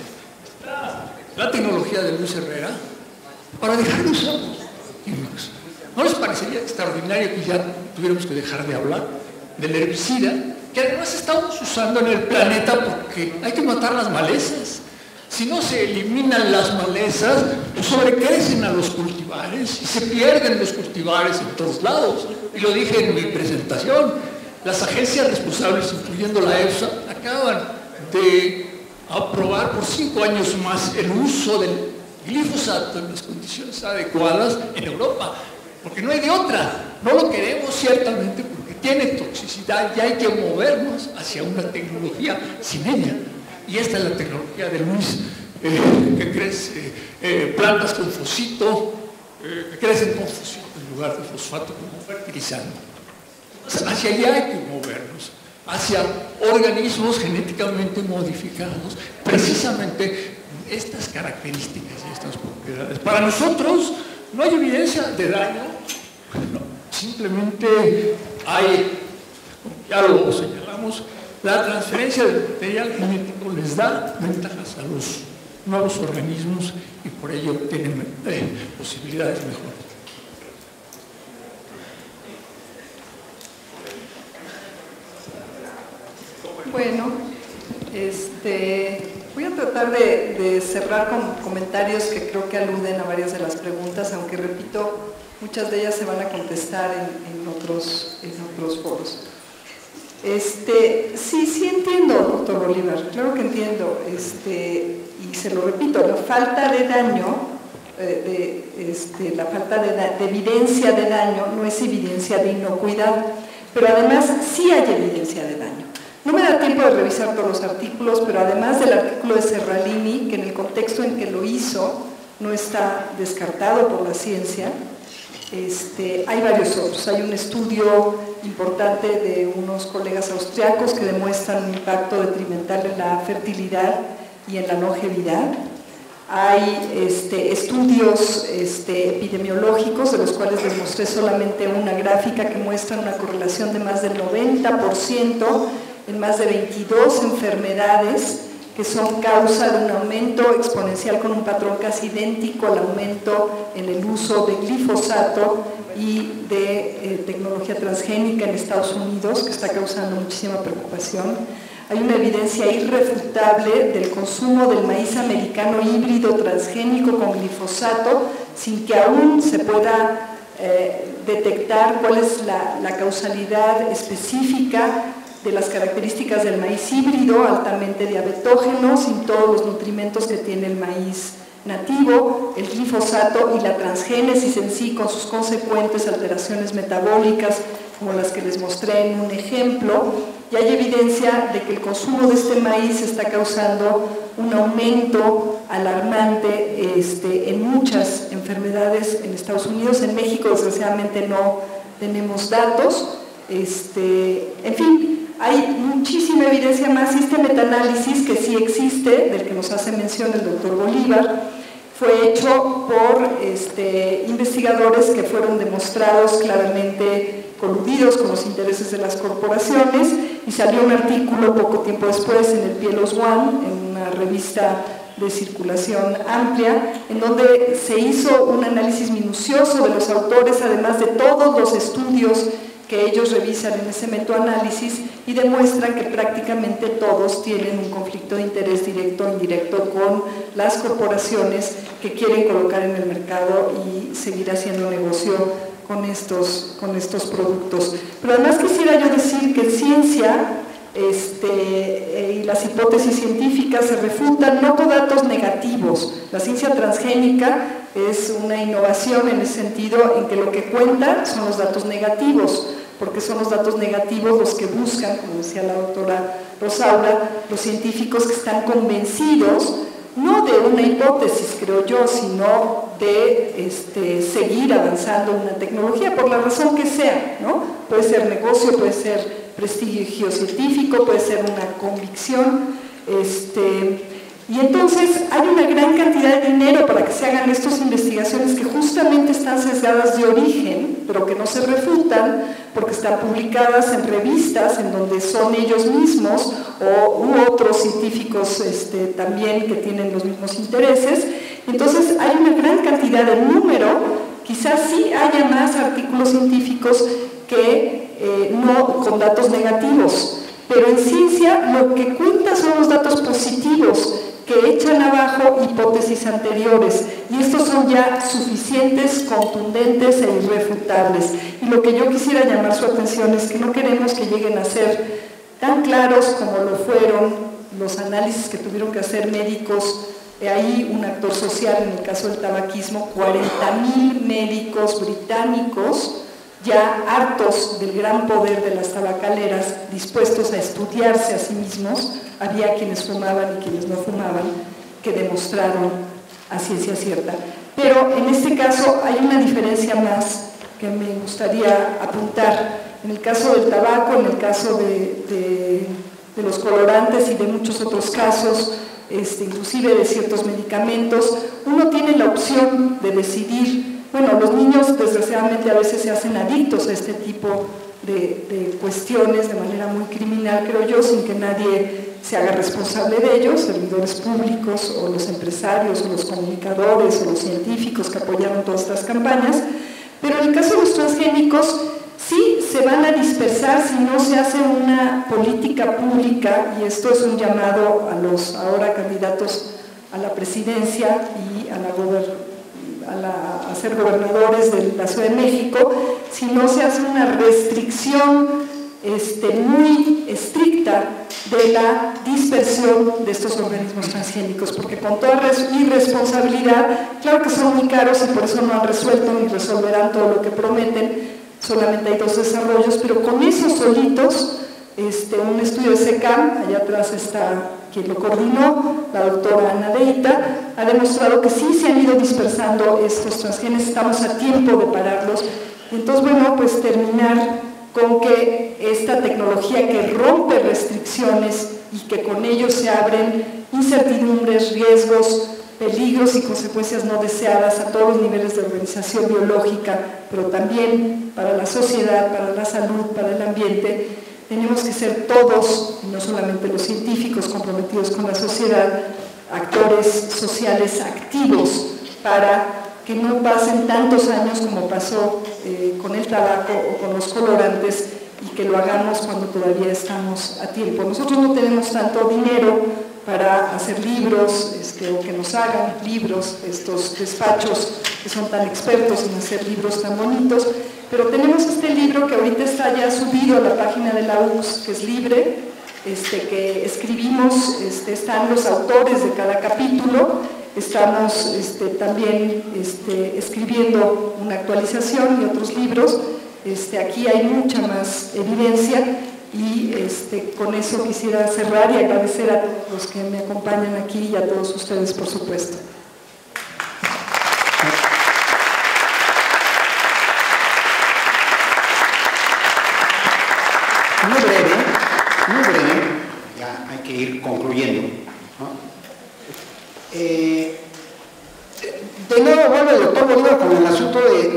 la tecnología de Luis Herrera para dejar de usar los químicos. ¿No les parecería extraordinario que ya tuviéramos que dejar de hablar del herbicida, que además estamos usando en el planeta porque hay que matar las malezas? Si no se eliminan las malezas, pues sobrecrecen a los cultivares y se pierden los cultivares en todos lados. Y lo dije en mi presentación, las agencias responsables, incluyendo la EFSA, acaban de aprobar por 5 años más el uso del glifosato en las condiciones adecuadas en Europa. Porque no hay de otra, no lo queremos ciertamente porque tiene toxicidad y hay que movernos hacia una tecnología sin ella. Y esta es la tecnología de Luis, que crece plantas con fosito, que crecen con fosito en lugar de fosfato como fertilizante. Hacia allá hay que movernos, hacia organismos genéticamente modificados, precisamente estas características y estas propiedades. Para nosotros no hay evidencia de daño, no, simplemente hay, ya lo señalamos, la transferencia del material genético les da ventajas a los nuevos organismos y por ello tienen posibilidades mejores. Bueno, Voy a tratar de cerrar con comentarios que creo que aluden a varias de las preguntas, aunque repito, muchas de ellas se van a contestar en otros foros. Sí entiendo, doctor Bolívar, claro que entiendo, y se lo repito, la falta de daño, la falta de evidencia de daño no es evidencia de inocuidad, pero además sí hay evidencia de daño. No me da tiempo de revisar todos los artículos, pero además del artículo de Serralini, que en el contexto en que lo hizo no está descartado por la ciencia, hay varios otros. Hay un estudio importante de unos colegas austriacos que demuestran un impacto detrimental en la fertilidad y en la longevidad. Hay estudios epidemiológicos, de los cuales les mostré solamente una gráfica que muestra una correlación de más del 90% en más de 22 enfermedades que son causa de un aumento exponencial con un patrón casi idéntico al aumento en el uso de glifosato y de tecnología transgénica en Estados Unidos, que está causando muchísima preocupación. Hay una evidencia irrefutable del consumo del maíz americano híbrido transgénico con glifosato, sin que aún se pueda detectar cuál es la causalidad específica de las características del maíz híbrido, altamente diabetógeno, sin todos los nutrimentos que tiene el maíz nativo, el glifosato y la transgénesis en sí, con sus consecuentes alteraciones metabólicas, como las que les mostré en un ejemplo. Y hay evidencia de que el consumo de este maíz está causando un aumento alarmante en muchas enfermedades en Estados Unidos. En México, desgraciadamente, no tenemos datos. En fin, hay muchísima evidencia más, y este metaanálisis que sí existe, del que nos hace mención el doctor Bolívar, fue hecho por investigadores que fueron demostrados claramente coludidos con los intereses de las corporaciones, y salió un artículo poco tiempo después en el PLOS ONE, en una revista de circulación amplia, en donde se hizo un análisis minucioso de los autores, además de todos los estudios que ellos revisan en ese metoanálisis, y demuestran que prácticamente todos tienen un conflicto de interés directo o indirecto con las corporaciones que quieren colocar en el mercado y seguir haciendo negocio con estos productos. Pero además quisiera yo decir que en ciencia y las hipótesis científicas se refutan no con datos negativos. La ciencia transgénica es una innovación en el sentido en que lo que cuenta son los datos negativos, porque son los datos negativos los que buscan, como decía la doctora Rosaura, los científicos que están convencidos, no de una hipótesis, creo yo, sino de seguir avanzando en una tecnología, por la razón que sea, ¿no? Puede ser negocio, puede ser prestigio científico, puede ser una convicción, y entonces hay una gran cantidad de dinero para que se hagan estas investigaciones que justamente están sesgadas de origen, pero que no se refutan porque están publicadas en revistas en donde son ellos mismos u otros científicos también que tienen los mismos intereses. Entonces hay una gran cantidad de número, quizás sí haya más artículos científicos que no con datos negativos, pero en ciencia lo que cuenta son los datos positivos que echan abajo hipótesis anteriores, y estos son ya suficientes, contundentes e irrefutables. Y lo que yo quisiera llamar su atención es que no queremos que lleguen a ser tan claros como lo fueron los análisis que tuvieron que hacer médicos, ahí un actor social en el caso del tabaquismo, 40.000 médicos británicos ya hartos del gran poder de las tabacaleras, dispuestos a estudiarse a sí mismos. Había quienes fumaban y quienes no fumaban, que demostraron a ciencia cierta. Pero en este caso hay una diferencia más que me gustaría apuntar. En el caso del tabaco, en el caso de los colorantes y de muchos otros casos, inclusive de ciertos medicamentos, uno tiene la opción de decidir. Bueno, los niños desgraciadamente a veces se hacen adictos a este tipo de cuestiones de manera muy criminal, creo yo, sin que nadie se haga responsable de ellos, servidores públicos o los empresarios o los comunicadores o los científicos que apoyaron todas estas campañas. Pero en el caso de los transgénicos sí se van a dispersar si no se hace una política pública, y esto es un llamado a los ahora candidatos a la presidencia y a ser gobernadores de la Ciudad de México, si no se hace una restricción muy estricta de la dispersión de estos organismos transgénicos, porque con toda irresponsabilidad, claro que son muy caros y por eso no han resuelto ni resolverán todo lo que prometen, solamente hay 2 desarrollos, pero con esos solitos, un estudio de SECAM, allá atrás está quien lo coordinó, la doctora Ana Deita, ha demostrado que sí se han ido dispersando estos transgenes, estamos a tiempo de pararlos. Entonces, bueno, pues terminar con que esta tecnología que rompe restricciones y que con ello se abren incertidumbres, riesgos, peligros y consecuencias no deseadas a todos los niveles de organización biológica, pero también para la sociedad, para la salud, para el ambiente, tenemos que ser todos, no solamente los científicos comprometidos con la sociedad, actores sociales activos para que no pasen tantos años como pasó con el tabaco o con los colorantes y que lo hagamos cuando todavía estamos a tiempo. Nosotros no tenemos tanto dinero para hacer libros o que nos hagan libros, estos despachos que son tan expertos en hacer libros tan bonitos, pero tenemos este libro que ahorita está ya subido a la página de la UCS, que es libre, que escribimos, están los autores de cada capítulo. Estamos también escribiendo una actualización y otros libros. Aquí hay mucha más evidencia y con eso quisiera cerrar y agradecer a los que me acompañan aquí y a todos ustedes, por supuesto. Muy breve, ya hay que ir concluyendo, ¿no? De nuevo vuelve el doctor Bolívar con el asunto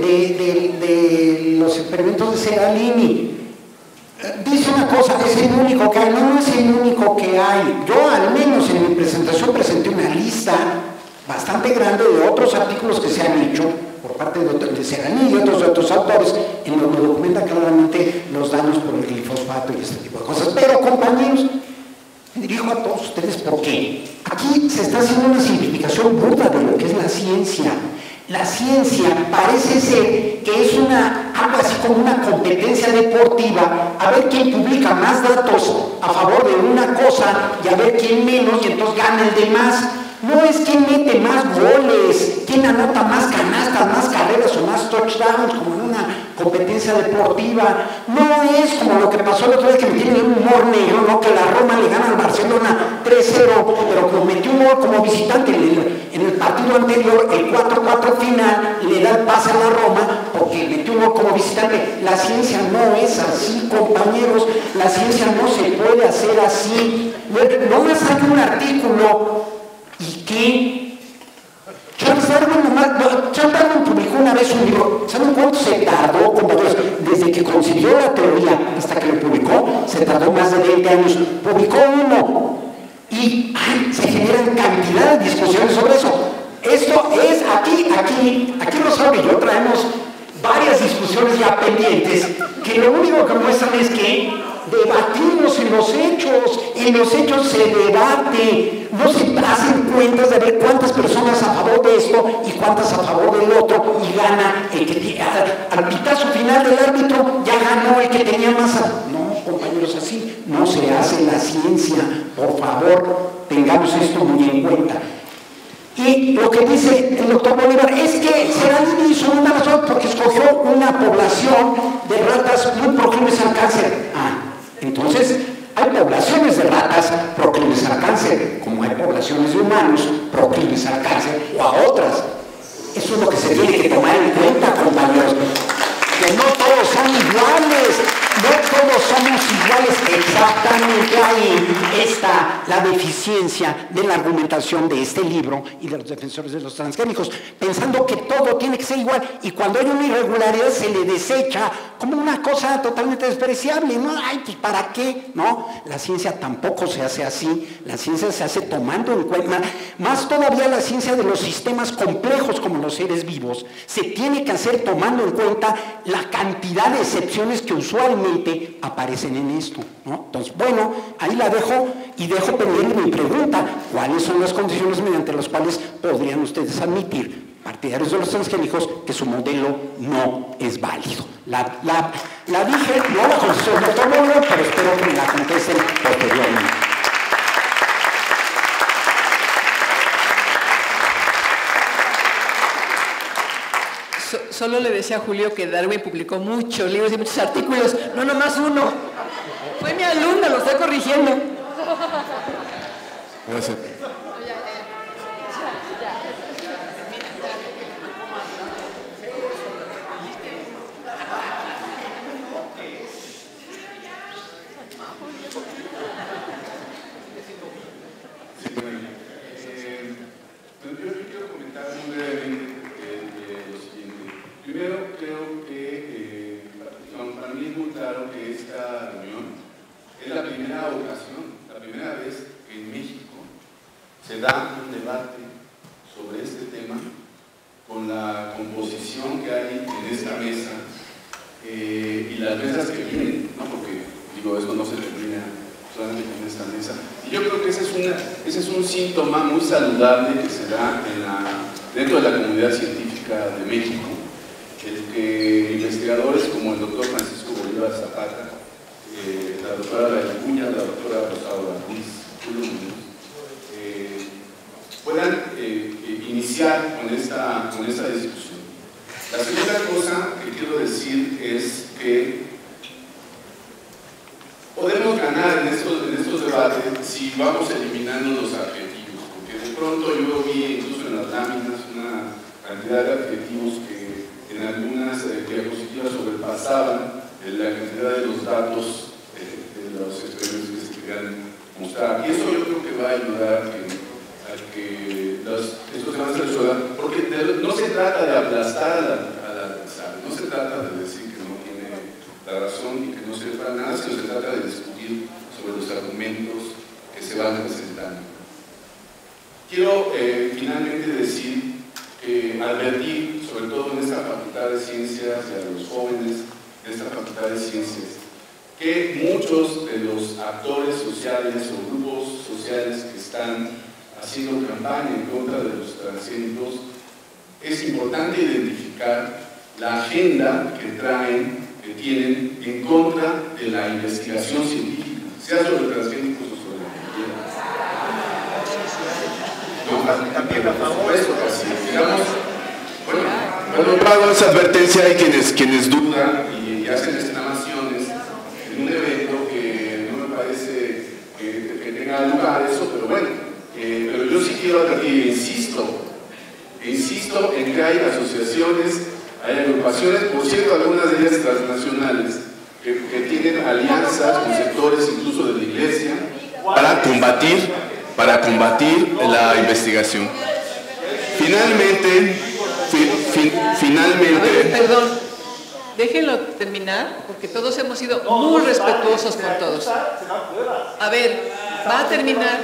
de los experimentos de Seralini. Dice una cosa, es el único que hay. No es el único que hay. Yo al menos en mi presentación presenté una lista bastante grande de otros artículos que se han hecho por parte de Seralini y otros autores, en donde documenta claramente los daños por el glifosfato y este tipo de cosas. Pero, compañeros, me dirijo a todos ustedes porque aquí se está haciendo una simplificación burda de lo que es la ciencia. La ciencia parece ser que es algo así como una competencia deportiva, a ver quién publica más datos a favor de una cosa y a ver quién menos, y entonces gana el demás. No es quién mete más goles, quién anota más canastas, más carreras o más touchdowns, como en una competencia deportiva. No es como lo que pasó la otra vez que metieron un humor negro, ¿no? Que la Roma le gana al Barcelona 3-0, pero como metió un gol como visitante en el partido anterior, el 4-4 final, le da el pase a la Roma porque metió un gol como visitante. La ciencia no es así, compañeros. La ciencia no se puede hacer así. No me saque un artículo. ¿Y qué? Charles Darwin publicó una vez un libro. ¿Saben cuánto se tardó, compañeros? Desde que concibió la teoría hasta que lo publicó, se tardó más de 20 años. Publicó uno y se generan cantidad de discusiones sobre eso. Esto es aquí Rosario y yo traemos varias discusiones ya pendientes que lo único que muestran es que debatimos en los hechos se debate, no se hacen cuentas de ver cuántas personas a favor de esto y cuántas a favor del otro, y gana el que al pitazo final del árbitro ya ganó el que tenía más. No, compañeros, así no se hace la ciencia, por favor, tengamos esto muy en cuenta. Y lo que dice el doctor Bolívar es que Seralini hizo una razón porque escogió una población de ratas muy proclives al cáncer. Entonces, hay poblaciones de ratas proclives al cáncer, como hay poblaciones de humanos proclives al cáncer o a otras. Eso es lo que se tiene que tomar en cuenta, compañeros. Que no todos son iguales, no todos son estamos iguales. Exactamente ahí está la deficiencia de la argumentación de este libro y de los defensores de los transgénicos, pensando que todo tiene que ser igual, y cuando hay una irregularidad se le desecha como una cosa totalmente despreciable, ¿no? Ay, pues ¿para qué? No, la ciencia tampoco se hace así, la ciencia se hace tomando en cuenta, más todavía la ciencia de los sistemas complejos como los seres vivos, se tiene que hacer tomando en cuenta la cantidad de excepciones que usualmente aparecen en esto, ¿no? Entonces, bueno, ahí la dejo y dejo pendiente mi pregunta: ¿cuáles son las condiciones mediante las cuales podrían ustedes admitir, partidarios de los transgénicos, que su modelo no es válido? La dije, no la contestó el doctor Bolívar, pero espero que me la contesten posteriormente. Solo le decía a Julio que Darwin publicó muchos libros y muchos artículos, no nomás uno. Fue mi alumno, lo estoy corrigiendo. Gracias. Yo quiero comentar muy brevemente lo siguiente. Primero, creo que para mí es muy claro que esta reunión es la primera ocasión, la primera vez que en México se da un debate sobre este tema con la composición que hay en esta mesa y las mesas que vienen, ¿no? Porque digo, esto no se termina solamente con esta mesa. Y yo creo que ese es un síntoma muy saludable que se da dentro de la comunidad científica de México, el que investigadores como el doctor Francisco Bolívar Zapata, la doctora Raquel Cuña, la doctora Rosaura Ruiz, puedan iniciar con esta discusión. La segunda cosa que quiero decir es que podemos ganar en estos debates si vamos eliminando los adjetivos, porque de pronto yo vi incluso en las láminas una cantidad de adjetivos que en algunas diapositivas sobrepasaban la cantidad de los datos de los experimentos que se querían mostrar. Y eso yo creo que va a ayudar a que estos temas se resuelvan, porque no se trata de aplastar al adversario, no se trata de decir que no tiene la razón y que no sirve para nada, sino se trata de discutir sobre los argumentos que se van presentando. Quiero finalmente decir que advertir, sobre todo en esta Facultad de Ciencias y a los jóvenes de esta Facultad de Ciencias, que muchos de los actores sociales o grupos sociales que están haciendo campaña en contra de los transgénicos, es importante identificar la agenda que tienen en contra de la investigación científica, sea sobre transgénicos o sobre la biología. No, también a favor de eso, casi. Digamos, bueno, yo hago esa advertencia, hay quienes dudan y hacen exclamaciones en un evento que no me parece que tenga lugar eso, pero bueno, pero yo sí quiero advertir, insisto en que hay asociaciones, hay agrupaciones, por cierto, algunas de ellas transnacionales, que tienen alianzas con sectores incluso de la Iglesia para combatir la investigación. Finalmente, perdón, déjenlo terminar, porque todos hemos sido muy respetuosos con todos. A ver, va a terminar.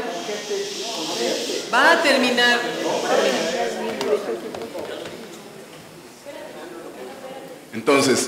Entonces,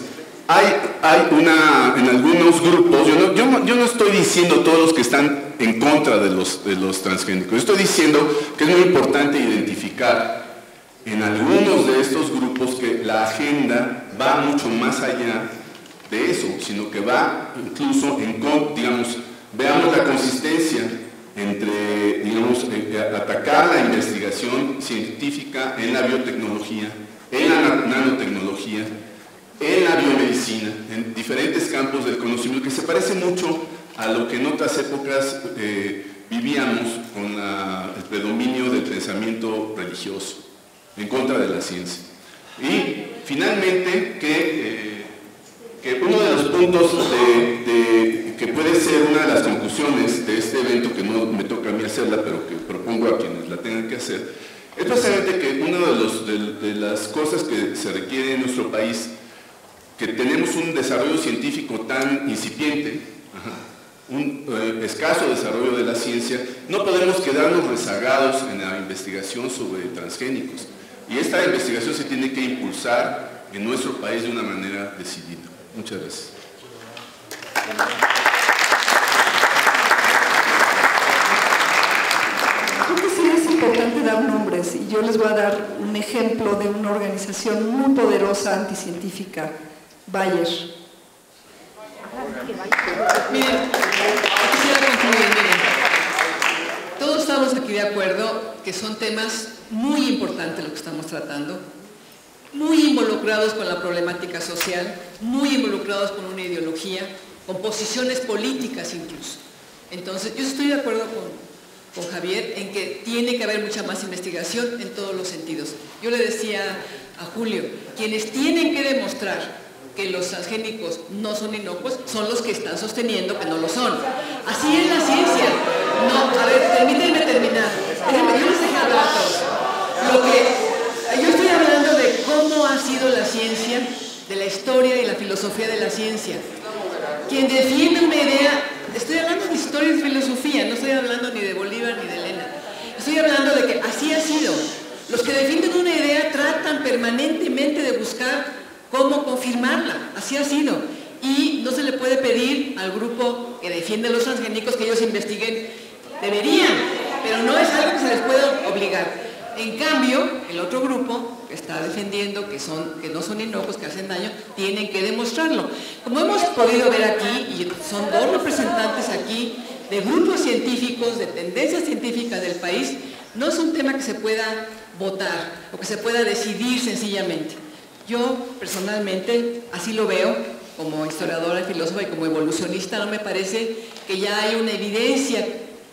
en algunos grupos, yo no estoy diciendo todos los que están en contra de los transgénicos, yo estoy diciendo que es muy importante identificar en algunos de estos grupos que la agenda va mucho más allá de eso, sino que va incluso digamos, veamos la consistencia entre, digamos, atacar la investigación científica en la biotecnología, en la nanotecnología, en la biomedicina, en diferentes campos del conocimiento, que se parece mucho a lo que en otras épocas vivíamos con el predominio del pensamiento religioso, en contra de la ciencia. Y finalmente, que uno de los puntos que atento, que no me toca a mí hacerla, pero que propongo a quienes la tengan que hacer, es precisamente que una de las cosas que se requiere en nuestro país, que tenemos un desarrollo científico tan incipiente, un escaso desarrollo de la ciencia, no podemos quedarnos rezagados en la investigación sobre transgénicos. Y esta investigación se tiene que impulsar en nuestro país de una manera decidida. Muchas gracias. Creo que sí es importante dar nombres, y yo les voy a dar un ejemplo de una organización muy poderosa anticientífica, Bayer. Miren, quisiera concluir, miren. Todos estamos aquí de acuerdo que son temas muy importantes los que estamos tratando, muy involucrados con la problemática social, muy involucrados con una ideología, con posiciones políticas incluso. Entonces, yo estoy de acuerdo con Javier en que tiene que haber mucha más investigación en todos los sentidos. Yo le decía a Julio, quienes tienen que demostrar que los transgénicos no son inocuos son los que están sosteniendo que no lo son. Así es la ciencia. No, a ver, permítanme terminar. Yo les dejé hablar a todos. Yo estoy hablando de cómo ha sido la ciencia, de la historia y la filosofía de la ciencia. Quien defiende una idea, estoy hablando de historia y de filosofía, no estoy hablando ni de Bolívar ni de Elena. Estoy hablando de que así ha sido. Los que defienden una idea tratan permanentemente de buscar cómo confirmarla, así ha sido. Y no se le puede pedir al grupo que defiende los transgénicos que ellos investiguen, deberían, pero no es algo que se les pueda obligar. En cambio, el otro grupo que está defendiendo que no son inocuos, que hacen daño, tienen que demostrarlo. Como hemos podido ver aquí, y son dos representantes aquí de grupos científicos, de tendencias científicas del país, no es un tema que se pueda votar o que se pueda decidir sencillamente. Yo personalmente así lo veo, como historiadora y filósofa y como evolucionista, no me parece que ya hay una evidencia,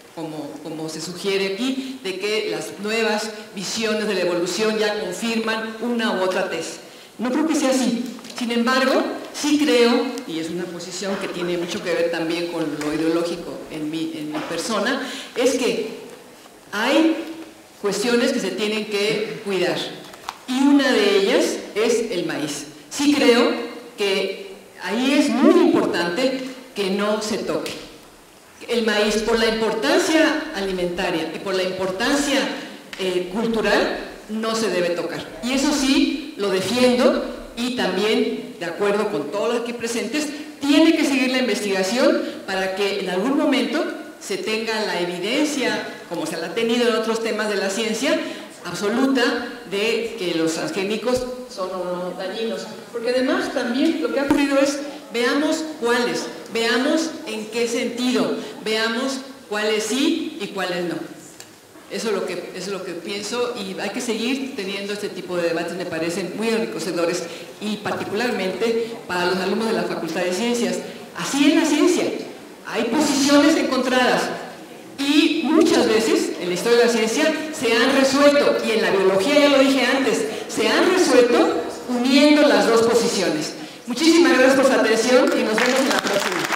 como se sugiere aquí, de que las nuevas visiones de la evolución ya confirman una u otra tesis. No creo que sea así. Sin embargo, sí creo, y es una posición que tiene mucho que ver también con lo ideológico en mi persona, es que hay cuestiones que se tienen que cuidar. Y una de ellas es el maíz. Sí creo que ahí es muy importante que no se toque. El maíz, por la importancia alimentaria y por la importancia cultural, no se debe tocar. Y eso sí, lo defiendo y también, de acuerdo con todos los aquí presentes, tiene que seguir la investigación para que en algún momento se tenga la evidencia, como se la ha tenido en otros temas de la ciencia, absoluta de que los transgénicos son o no dañinos. Porque además también lo que ha ocurrido es, veamos cuáles, veamos en qué sentido, veamos cuáles sí y cuáles no. Eso es lo que pienso, y hay que seguir teniendo este tipo de debates, me parecen muy enriquecedores, y particularmente para los alumnos de la Facultad de Ciencias. Así es la ciencia, hay posiciones encontradas. Y muchas veces en la historia de la ciencia se han resuelto, y en la biología, ya lo dije antes, se han resuelto uniendo las dos posiciones. Muchísimas gracias por su atención y nos vemos en la próxima.